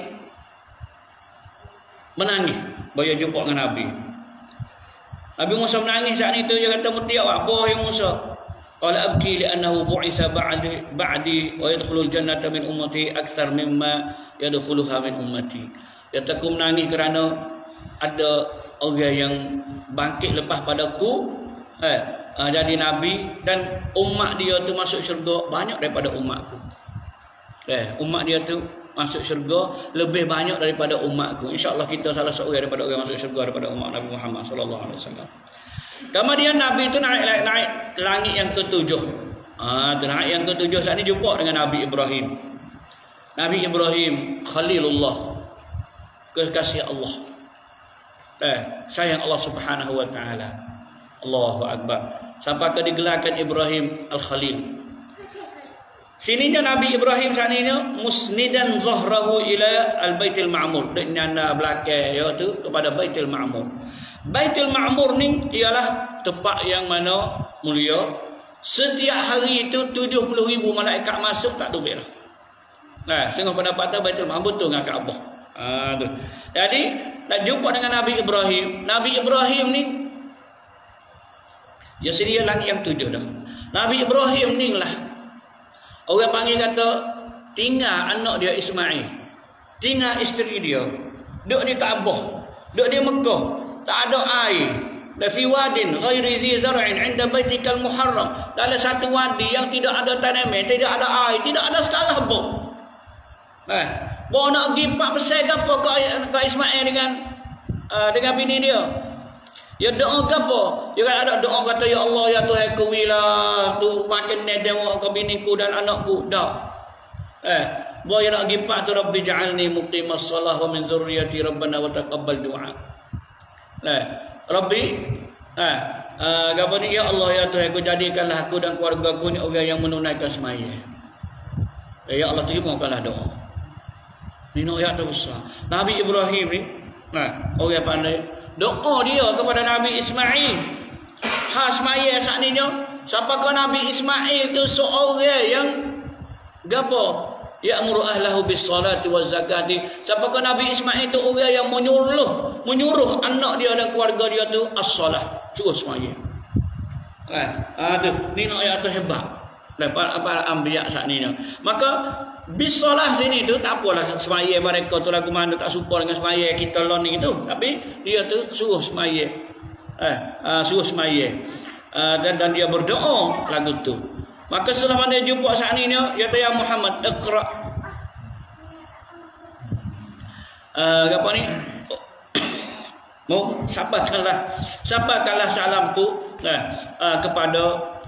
menangis bila jumpa dengan Nabi Musa menangis saat itu dia kata mutiak apa yang Musa qala abki li annahu bu'isa ba'di wa yadkhulul jannata min ummati akthar mimma yadkhuluha min ummati kata aku menangis kerana ada orang yang bangkit lepas padaku jadi nabi dan umat dia tu masuk syurga banyak daripada umatku umat dia tu masuk syurga lebih banyak daripada umatku. InsyaAllah kita salah seorang daripada orang masuk syurga daripada umat Nabi Muhammad sallallahu alaihi wasallam. Kemudian Nabi itu naik langit yang ketujuh. Naik yang ketujuh saat ini jumpa dengan Nabi Ibrahim. Nabi Ibrahim Khalilullah, kekasih Allah. Sayang Allah Subhanahu wa taala. Allahu akbar. Sampai ke digelarkan Ibrahim Al-Khalil. Sininya Nabi Ibrahim saat ini musnidan zahrahu ila al-Baitul Ma'mur. Dengan belakang iaitu kepada Baitul Ma'mur. Baitul Ma'mur ni ialah tempat yang mana mulia. Setiap hari itu 70,000 malaikat masuk tak tubik lah. Setengah pendapatan Baitul Ma'mur tu dengan Kaabah. Jadi nak jumpa dengan Nabi Ibrahim. Nabi Ibrahim ni ya sedia langit yang 7 dah. Nabi Ibrahim ni lah orang panggil kata tinggal anak dia Ismail, tinggal isteri dia, duduk di Kaabah, duduk di Mekah, tak ada air. La fi wadin ghairi zi zar'in 'inda baitikal muharram. Dalam satu wadi yang tidak ada tanaman, tidak ada air, tidak ada segala apa. Bawa nak pergi 4 besar ke apa ke Ismail dengan bini dia. Ya doa ke apa? Dia kan ada doa kata ya Allah ya Tuhan ku wilah tu makin nedeng ke biniku dan anakku. Dah. Bawa nak pergi 4 tu Rabbi ja'alni muqimas shalah wa min dzurriyyati rabbana wa taqabbal du'a. Rabbi apa ni ya Allah ya Tuhan ku jadikanlah aku dan keluarga aku ni orang yang menunaikan sembahyang. Ya Allah terimakanlah doa. Ni nak ayat besar. Nabi Ibrahim ni orang pandai doa dia kepada Nabi Ismail. Sembahyang saat ni siapakah Nabi Ismail tu seorang yang gapo? Ya'muru ahlahu bis-salati waz-zakati. Siapakah Nabi Ismail tu orang yang menyuruh anak dia dan keluarga dia tu as-salah, suruh sembahyang. Tu ni nak ayat tu hebat. Lepas apa anbiya saat ni. Maka bis-salah sini tu tak apalah sembahyang mereka tu lagu mana tak suka dengan sembahyang kita lon ni tu, tapi dia tu suruh sembahyang. Suruh sembahyang. Dan dia berdoa lagu tu. Maka setelah mana dia jumpa saat ni dia kata ya Muhammad iqra apa ni sampaikanlah salamku kepada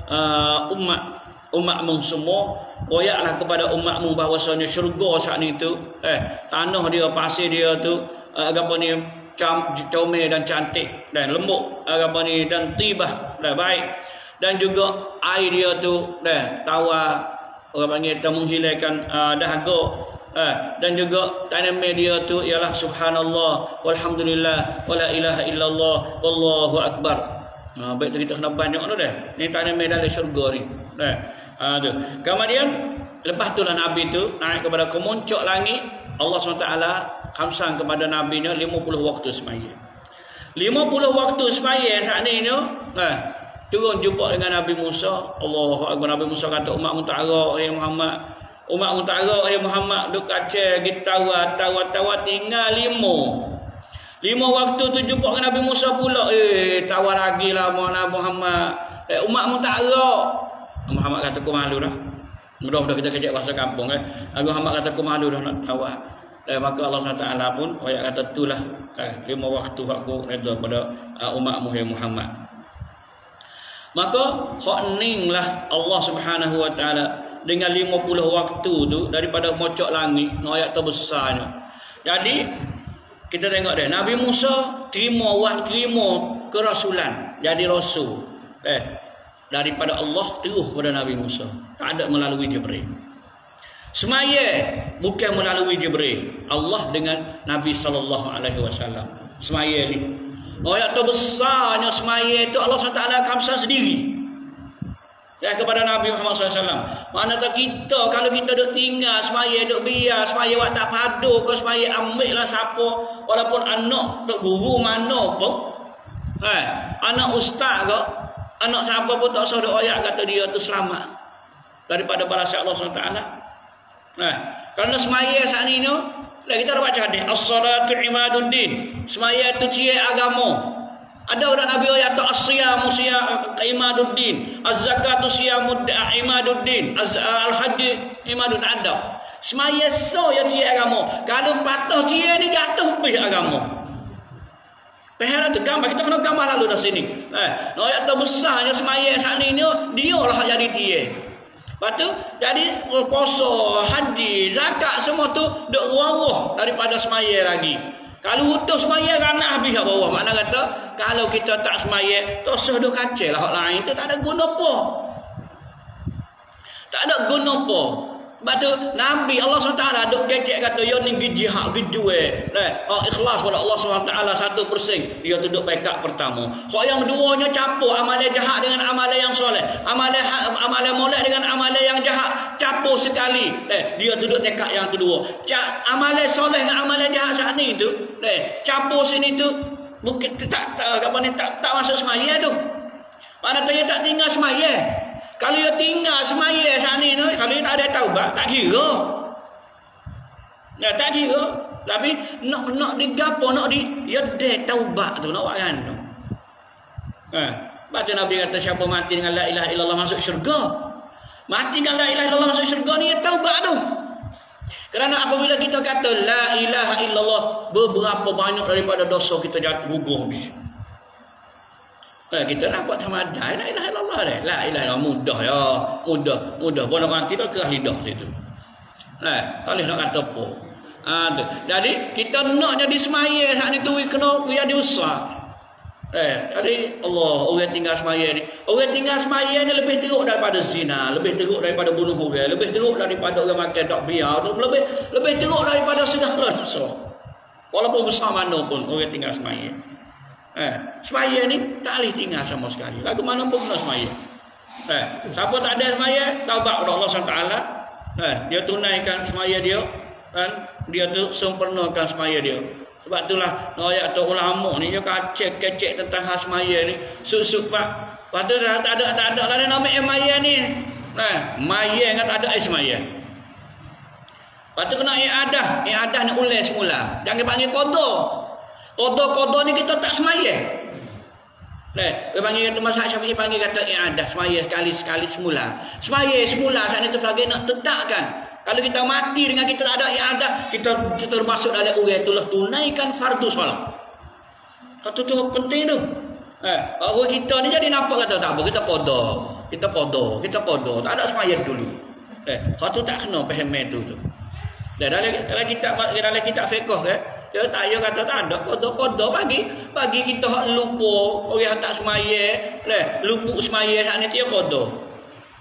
umatmu semua. Koyaklah kepada umatmu bahwasanya syurga saat itu tanah dia pasir dia tu apa ni comel dan cantik dan lembut apa ni dan tibah dan baik. Dan juga air dia tu tawar orang panggil kita menghilangkan dahaga Dan juga tanamnya dia tu ialah subhanallah walhamdulillah wala ilaha illallah wallahu akbar. Baik tu kita kena banyak tu dah. Ni tanamnya dalam syurga ni. Tu. Kemudian lepas tu lah Nabi tu naik kepada kemuncak langit. Allah SWT khamsan kepada Nabi ni 50 waktu semaya. 50 waktu semaya saat ni turun jumpa dengan Nabi Musa. Allahu Akbar. Nabi Musa kata umat mutara ya Muhammad. Umat mutara ya Muhammad duk kacau gitawa tawa tinggal 5 waktu tu jumpa dengan Nabi Musa pula. Tawa lagi lah Muhammad. Umat mutara. Muhammad kata aku malu dah. Mudah-mudah kita kecek bahasa kampung Muhammad kata aku malu dah nak tawa. Maka Allah SWT pun ayat kata itulah 5 waktu aku redha pada umatmu ya Muhammad. Maka hak ninglah Allah Subhanahu wa taala dengan 50 waktu tu daripada mocok langit ayat terbesarnya. Jadi kita tengok dia Nabi Musa terima kerasulan jadi rasul daripada Allah terus kepada Nabi Musa, tak ada melalui Jibril. Semaya bukan melalui Jibril, Allah dengan Nabi sallallahu alaihi wasallam. Semaya ni ayat terbesarnya semaya itu Allah SWT khamsah sendiri kepada Nabi Muhammad SAW. Mana tak kita kalau kita duk tinggal semaya duk biar semaya awak tak padu ke semaya ambil lah siapa walaupun anak duk guru mana pun anak ustaz ke anak siapa pun tak usah duk ayat kata dia tu selamat daripada balasan Allah SWT. Kerana semaya saat ini kita dah baca hadis as-salatu imaduddin, semaya itu cia agama. Ada orang Nabi ayat as-siyamu imaduddin, az-zakatu imaduddin, al-hajj imaduddin. Ada semaya so ya cia agama. Kalau patah cia ni jatuh habis agama. Pahal tu gambar kita kena gambar lalu dah sini. Ayat terbesarnya semaya saat ini dia lah jadi tia. Lepas tu jadi puasa, haji, zakat semua tu duk wawah daripada semaya lagi. Kalau utuh semaya kan habis kat bawah. Makna kata kalau kita tak semaya tak usah duk kacau lah hak lain tu tak ada guna apa. Tak ada guna apa. Sebab tu Nabi Allah SWT duk kecek kata yo ni jihad gejue. Ikhlas pada Allah SWT 1%. Dia tu duk pekat pertama. Hak yang keduanya campur amalan jahat dengan amalan yang soleh. Amalan molek dengan amalan yang jahat campur sekali. Dia tu duk tekak yang kedua. Amalan soleh dengan amalan jahat saat ni tu campur sini tu mungkin tak masuk semaya tu. Mana tanya tak tinggal semaya. Kalau dia tinggal semaya saat ni, kalau dia tak ada taubat, tak kira. Tak kira. Tapi nak digapo, dia taubat tu, nak buat kan tu. Baca Nabi kata siapa mati dengan la ilaha illallah masuk syurga. Mati dengan la ilaha illallah masuk syurga ni, dia taubat tu. Kerana apabila kita kata la ilaha illallah, beberapa banyak daripada dosa kita jatuh gugur habis. Kita nak buat tamadai la ilaha illallah dah. La ilaha illallah mudah ya. Mudah. Bona mati dah kerah lidah situ. Tak boleh nak kata apa. Jadi kita nak jadi semaya saat ni tu kena biar diusah. Jadi Allah orang tinggal semaya ni. Orang tinggal semaya ni lebih teruk daripada zina, lebih teruk daripada bunuh orang, lebih teruk daripada orang makan tak biar, lebih teruk daripada segala dosa. Walaupun besar mana pun orang tinggal semaya. Semaya ni tak boleh tinggal sama sekali. Lagu mana pun kena semaya. Siapa tak ada semaya, taubat kepada Allah SWT. Dia tunaikan semaya dia dan dia tu sempurnakan semaya dia. Sebab itulah ayat tu ulama ni dia kecek tentang hal semaya ni. Suk pak. Lepas tu tak ada lah nama maya ni. Maya kan tak ada semaya. Lepas tu kena i'adah ni ulas semula. Jangan panggil qada. Qada ni kita tak semaya. Dia panggil kata mazhab Syafi'i panggil kata i'adah semaya sekali semula. Semaya semula saat itu sebagai nak tetapkan. Kalau kita mati dengan kita tak ada i'adah, kita termasuk dalam orang itulah tunaikan fardu solat. Satu tu penting tu. Orang kita ni jadi nampak kata tak apa kita qada. Tak ada semaya dulu. Satu tak kena faham tu. Dan dalam kitab fiqh kan dia tak dia kata tak ada qada bagi kita hak lupa orang tak semaya lupa semaya hak ni dia qada.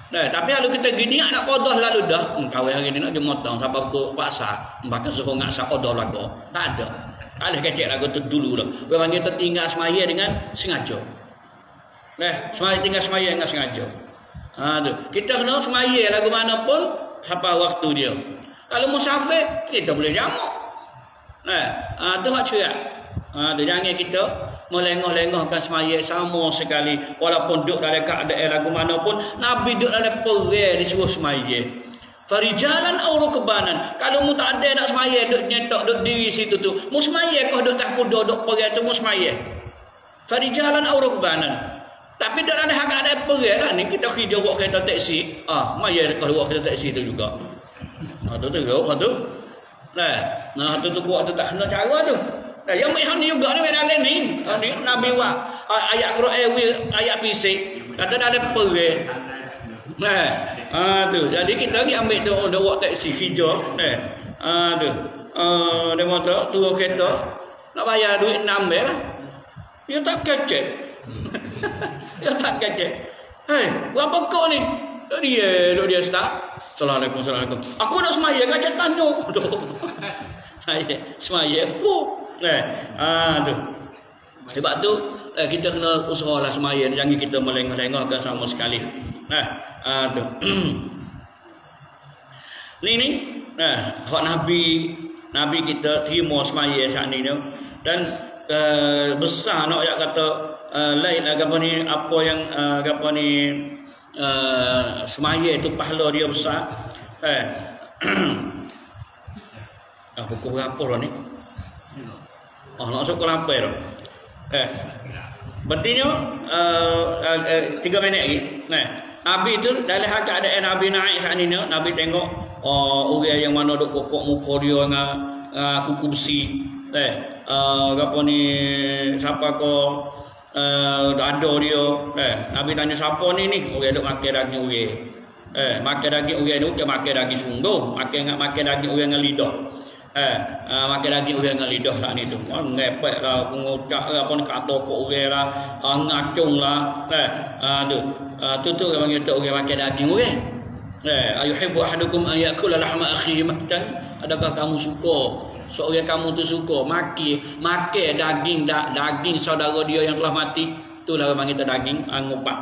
Tapi kalau kita gini nak qada lalu dah, kawin hari ni nak jemotong sampai ke pasar, bakal suruh ngasa qada lagu. Tak ada. Ada kecek lagu tu dulu dah. Memang kita tinggal semaya dengan sengaja. Semaya tinggal semaya dengan sengaja. Tu. Kita kena semaya lagu mana pun sampai waktu dia. Kalau musafir kita boleh jamak. Tu hak cerak. Jangan kita melengah-lengahkan semaya sama sekali walaupun duduk dalam keadaan lagu mana pun. Nabi duduk dalam perang disuruh semaya. Farijalan aw rukbanan. Kalau mu tak ada nak semaya duduk nyetok duduk diri situ tu, mu semaya kau duduk tak kuda duduk perang tu mu semaya. Farijalan aw rukbanan. Tapi dalam hak ada perang lah ni kita kerja buat kereta taksi. Maya kau buat kereta taksi tu juga. Tu tu. Tu buat tu tak kena cara tu. Yang mai ni juga ni dalam ni. Ni Nabi buat ayat Quran ayat fisik. Kata ada perang. Tu. Jadi kita pergi ambil tu order buat taksi kerja. Tu. Dia motor turun kereta nak bayar duit 6 lah. Dia tak kecek. Dia tak kecek. Berapa kau ni? Dia start. Assalamualaikum. Aku nak semaya kacak tanya. Saya semaya aku. Tu. Sebab tu kita kena usahalah semaya, jangan kita melengah-lengahkan sama sekali. Tu. Ni hak Nabi kita terima semaya saat ni tu. Dan besar nak kata lain apa ni, apa yang apa ni semaya itu pahala dia besar. Pukul berapa dah ni? Nak masuk pukul berapa dah? Berarti 3 minit lagi. Nabi tu dalam keadaan Nabi naik saat ni, Nabi tengok orang yang mana duk kokok muka dia dengan kuku besi. Apa ni, siapa ko ada dia. Nabi tanya siapa ni? Orang duk makan daging orang. Makan daging orang tu dia makan daging sungguh, makan daging orang dengan lidah. Makan daging orang dengan lidah saat ni tu. Ngepek lah, pengucap lah, apa ni kata kok orang lah, ngacung lah. Tu orang panggil tu orang makan daging orang. Ayuhibbu ahadukum an yakula lahma akhihi maqtan. Adakah kamu suka, seorang kamu tu suka makan daging saudara dia yang telah mati? Itulah orang panggil daging ngupak.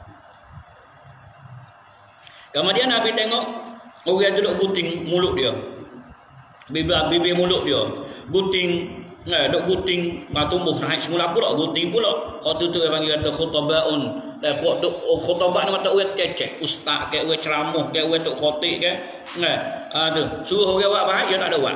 Kemudian Nabi tengok orang duduk guting mulut dia. Bibir mulut dia guting, duk guting, tumbuh naik semula pula guting pula. Waktu tu dia panggil kata khutabaun. Khutbah ni kata orang kecek, ustaz ke, orang ceramah ke, orang tok khatib ke. Tu suruh orang buat baik dia tak ada buat.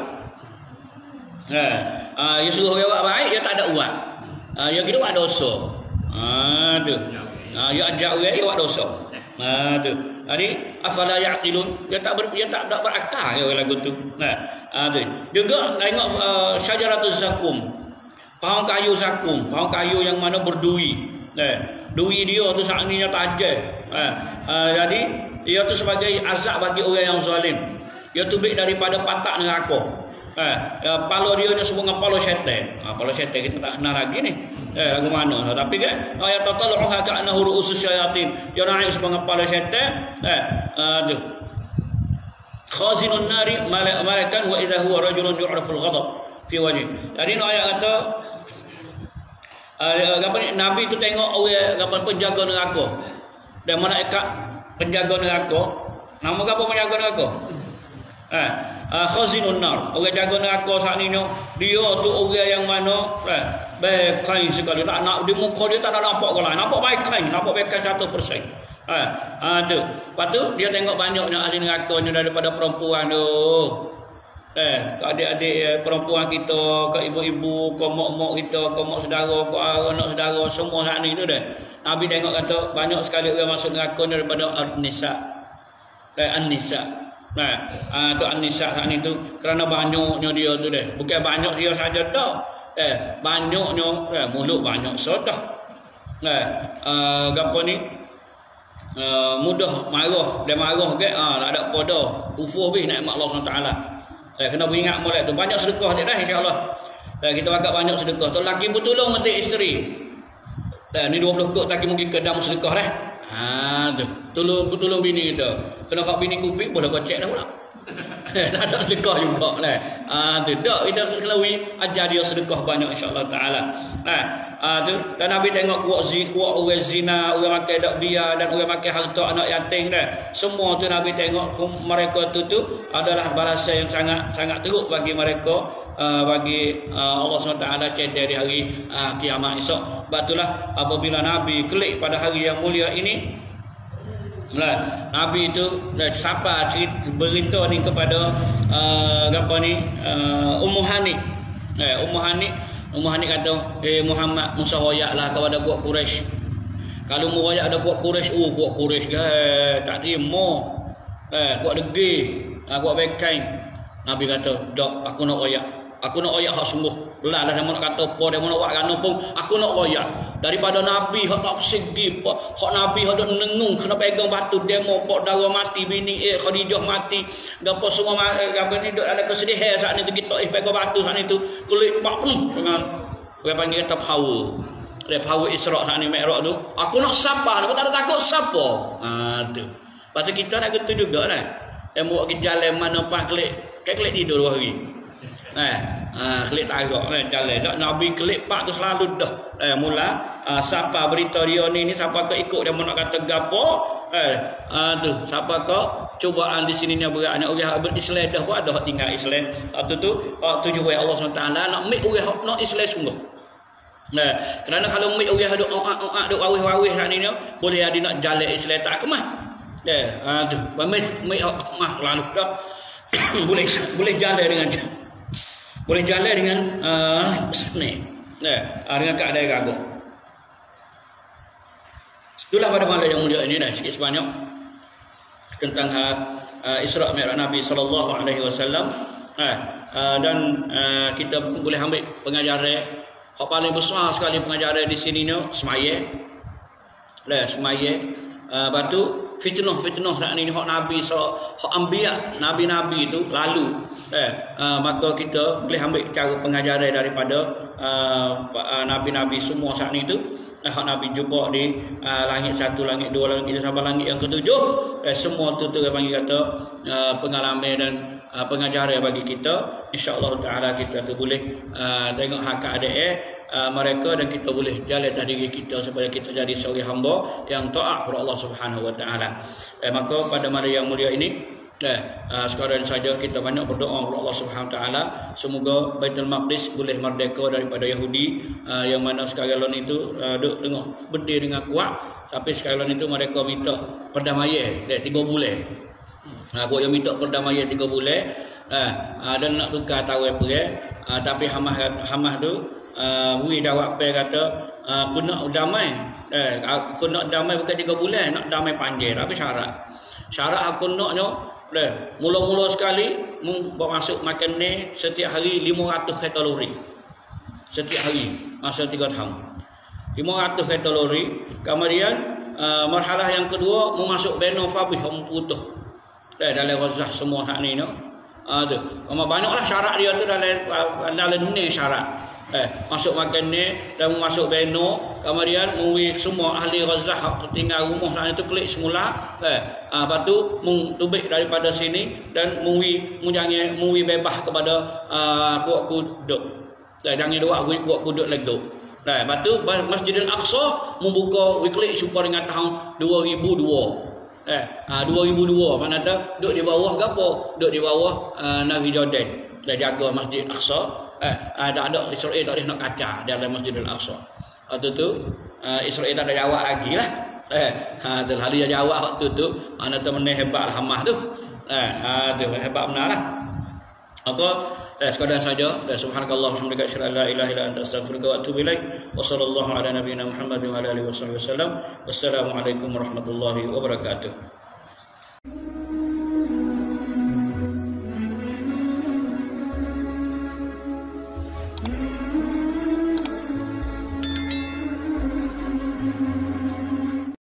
Dia suruh orang buat baik dia tak ada buat. Dia kira buat dosa. Tu. Dia ajak orang dia buat dosa. Tu. Jadi afala yaqilun, dia tak berakal ke lagu tu. Tu. Juga tengok syajaratuz zakum. Pohon kayu zakum, pohon kayu yang mana berduri. Duri dia tu saat ni tajam. Jadi dia tu sebagai azab bagi orang yang zalim. Dia tubik daripada patak neraka. Kepala dia semua dengan kepala syaitan. Kepala syaitan kita tak kenal lagi ni. Lagu mana? Tapi kan ayat tataluha ka'annahu ru'usus syayatin. Dia naik semua dengan kepala syaitan. Tu. Khazinun nari malaikan wa idza huwa rajulun yu'raful ghadab fi wajhi. Jadi ayat kata Nabi tu tengok orang penjaga neraka. Dan malaikat penjaga neraka. Nama apa penjaga neraka? Khazinun nar. Orang jaga neraka saat ni dia tu orang yang mana baik kain sekali. Tak nak di muka dia tak nak nampak orang lain. Nampak baik kain, nampak baik kain 100%. Tu. Lepas tu dia tengok banyaknya ahli neraka daripada perempuan tu. Ke adik-adik perempuan kita, ke ibu-ibu, ke mak-mak kita, ke mak saudara, ke anak saudara, semua saat ni tu dah. Nabi tengok kata banyak sekali orang masuk neraka daripada An-Nisa. An-Nisa. Tu An-Nisa saat ni tu kerana banyaknya dia tu dah. Bukan banyak dia saja dah. Banyaknya mulut banyak sodah. Gapo ni? Mudah marah, dia marah ke tak ada pada ufuh bih nikmat Allah SWT. Kena beringat mulai tu banyak sedekah dia dah insya-Allah. Kita bakal banyak sedekah. Tu laki pun tolong mati isteri. Ni 20 kok laki mungkin kedam sedekah dah. Tu. Tolong bini kita. Kena hak bini kupik boleh kau cek dah pula. Tak ada sedekah juga lah. Tu dak kita kena ajar dia sedekah banyak insya-Allah taala. Tu dan Nabi tengok kuat orang zina, orang makan dak dia dan orang makan harta anak yatim dah. Semua tu Nabi tengok mereka tu adalah balasan yang sangat teruk bagi mereka, bagi Allah SWT cedera di hari kiamat esok. Batulah apabila Nabi kelik pada hari yang mulia ini, Nabi itu siapa berita ni kepada Ummu Hani. Ummu Hani kata, Muhammad Musa royaklah kepada kuat Quraisy. Kalau mu royak ada kuat Quraisy, kuat Quraisy tak terima. Kuat degil, kuat bekain. Nabi kata, "Dak, aku nak royak. Aku nak royak hak sungguh. Lah dia nak kata apa, dia nak buat kan pun, aku nak royak. Daripada Nabi hak tak persegi, hak Nabi hak duk nengung kena pegang batu demo pok darah mati bini Khadijah mati. Gapo semua gapo ni duk ada kesedihan saat ni kita pegang batu saat ni tu kulit pak penuh dengan orang panggil kata power. Dia power Isra saat ni Mi'raj tu. Aku nak siapa? Aku tak ada takut siapa. Tu. Lepas tu kita nak gitu juga lah. Yang buat kita jalan mana pas klik tidur 2 hari. Klik tagak jalan dak Nabi klik pak tu selalu dah. Mula siapa berita dia ni siapa ke ikut dia nak kata gapo? Tu siapa ke cubaan di sini ni berat nak orang berislam dah pun ada hak tinggal Islam. Tu tuju Allah SWT nak mik orang nak Islam sungguh. Kerana kalau mik orang duk duk awih-awih nak ni boleh ada nak jalan Islam tak kemah. Tu mik mah lalu dah. boleh jalan dengan ni. Dengan keadaan kagum. Itulah pada malam yang mulia ini dah sikit sebanyak tentang Isra Mi'raj Nabi sallallahu alaihi wasallam. Dan kita boleh ambil pengajaran hak paling besar sekali pengajaran di sini ni semaya. Semaya. Batu fitnah saat ni hak Nabi hak anbiya nabi-nabi itu lalu maka kita boleh ambil cara pengajaran daripada nabi-nabi semua saat ni tu. Hak Nabi jumpa di langit 1, langit 2, langit 3 sampai langit yang ke-7. Semua tu panggil kata pengalaman dan pengajaran bagi kita. InsyaAllah ta'ala kita tu boleh tengok hak keadaan mereka dan kita boleh jalan atas diri kita supaya kita jadi seorang hamba yang taat kepada Allah Subhanahu wa taala. Maka pada malam yang mulia ini sekarang saja kita banyak berdoa kepada Allah Subhanahu wa taala semoga Baitul Maqdis boleh merdeka daripada Yahudi yang mana sekarang itu duk tengah berdiri dengan kuat, tapi sekarang itu mereka minta perdamaian 3 bulan. Aku yang minta perdamaian 3 bulan dan nak tukar tahun April, tapi Hamas tu beri jawab kata aku nak damai. Aku nak damai bukan 3 bulan, nak damai panjang tapi syarat aku naknya mula-mula sekali buat masuk makan ni setiap hari 500 kalori. Setiap hari masa 3 tahun. 500 kalori. Kemudian marhalah yang kedua masuk beno fabih putuh. Dalam Gaza semua hak ni no. Tu. Banyaklah syarat dia tu dalam ni syarat. Masuk makan ni dan masuk beno, kemudian mengwi semua ahli Gaza tinggal rumah sana itu klik semula. Lepas tu tubik daripada sini dan mengwi bebas kepada kuat kuduk. Jangan dua kuat kuduk lagi tu. Lepas tu Masjidil Aqsa membuka weekly super dengan tahun 2002. 2002 mana tu duduk di bawah gapo? Duduk di bawah Nabi Jordan. Dia jaga Masjid Aqsa. Ada Israel tak boleh nak kacau dalam Masjidil Aqsa. Waktu tu Israel tak ada jawab lagi lah. Terlalu dia jawab waktu tu mana tu meneh hebat Hamas tu. Tu hebat benar lah. Maka sekadar saja. Subhanakallah walhamdulillah asyhadu an la ilaha illa anta astaghfiruka wa atubu ilaik. Wa sallallahu ala nabiyyina Muhammad wa ala alihi wasallam. Wassalamu alaikum warahmatullahi wabarakatuh.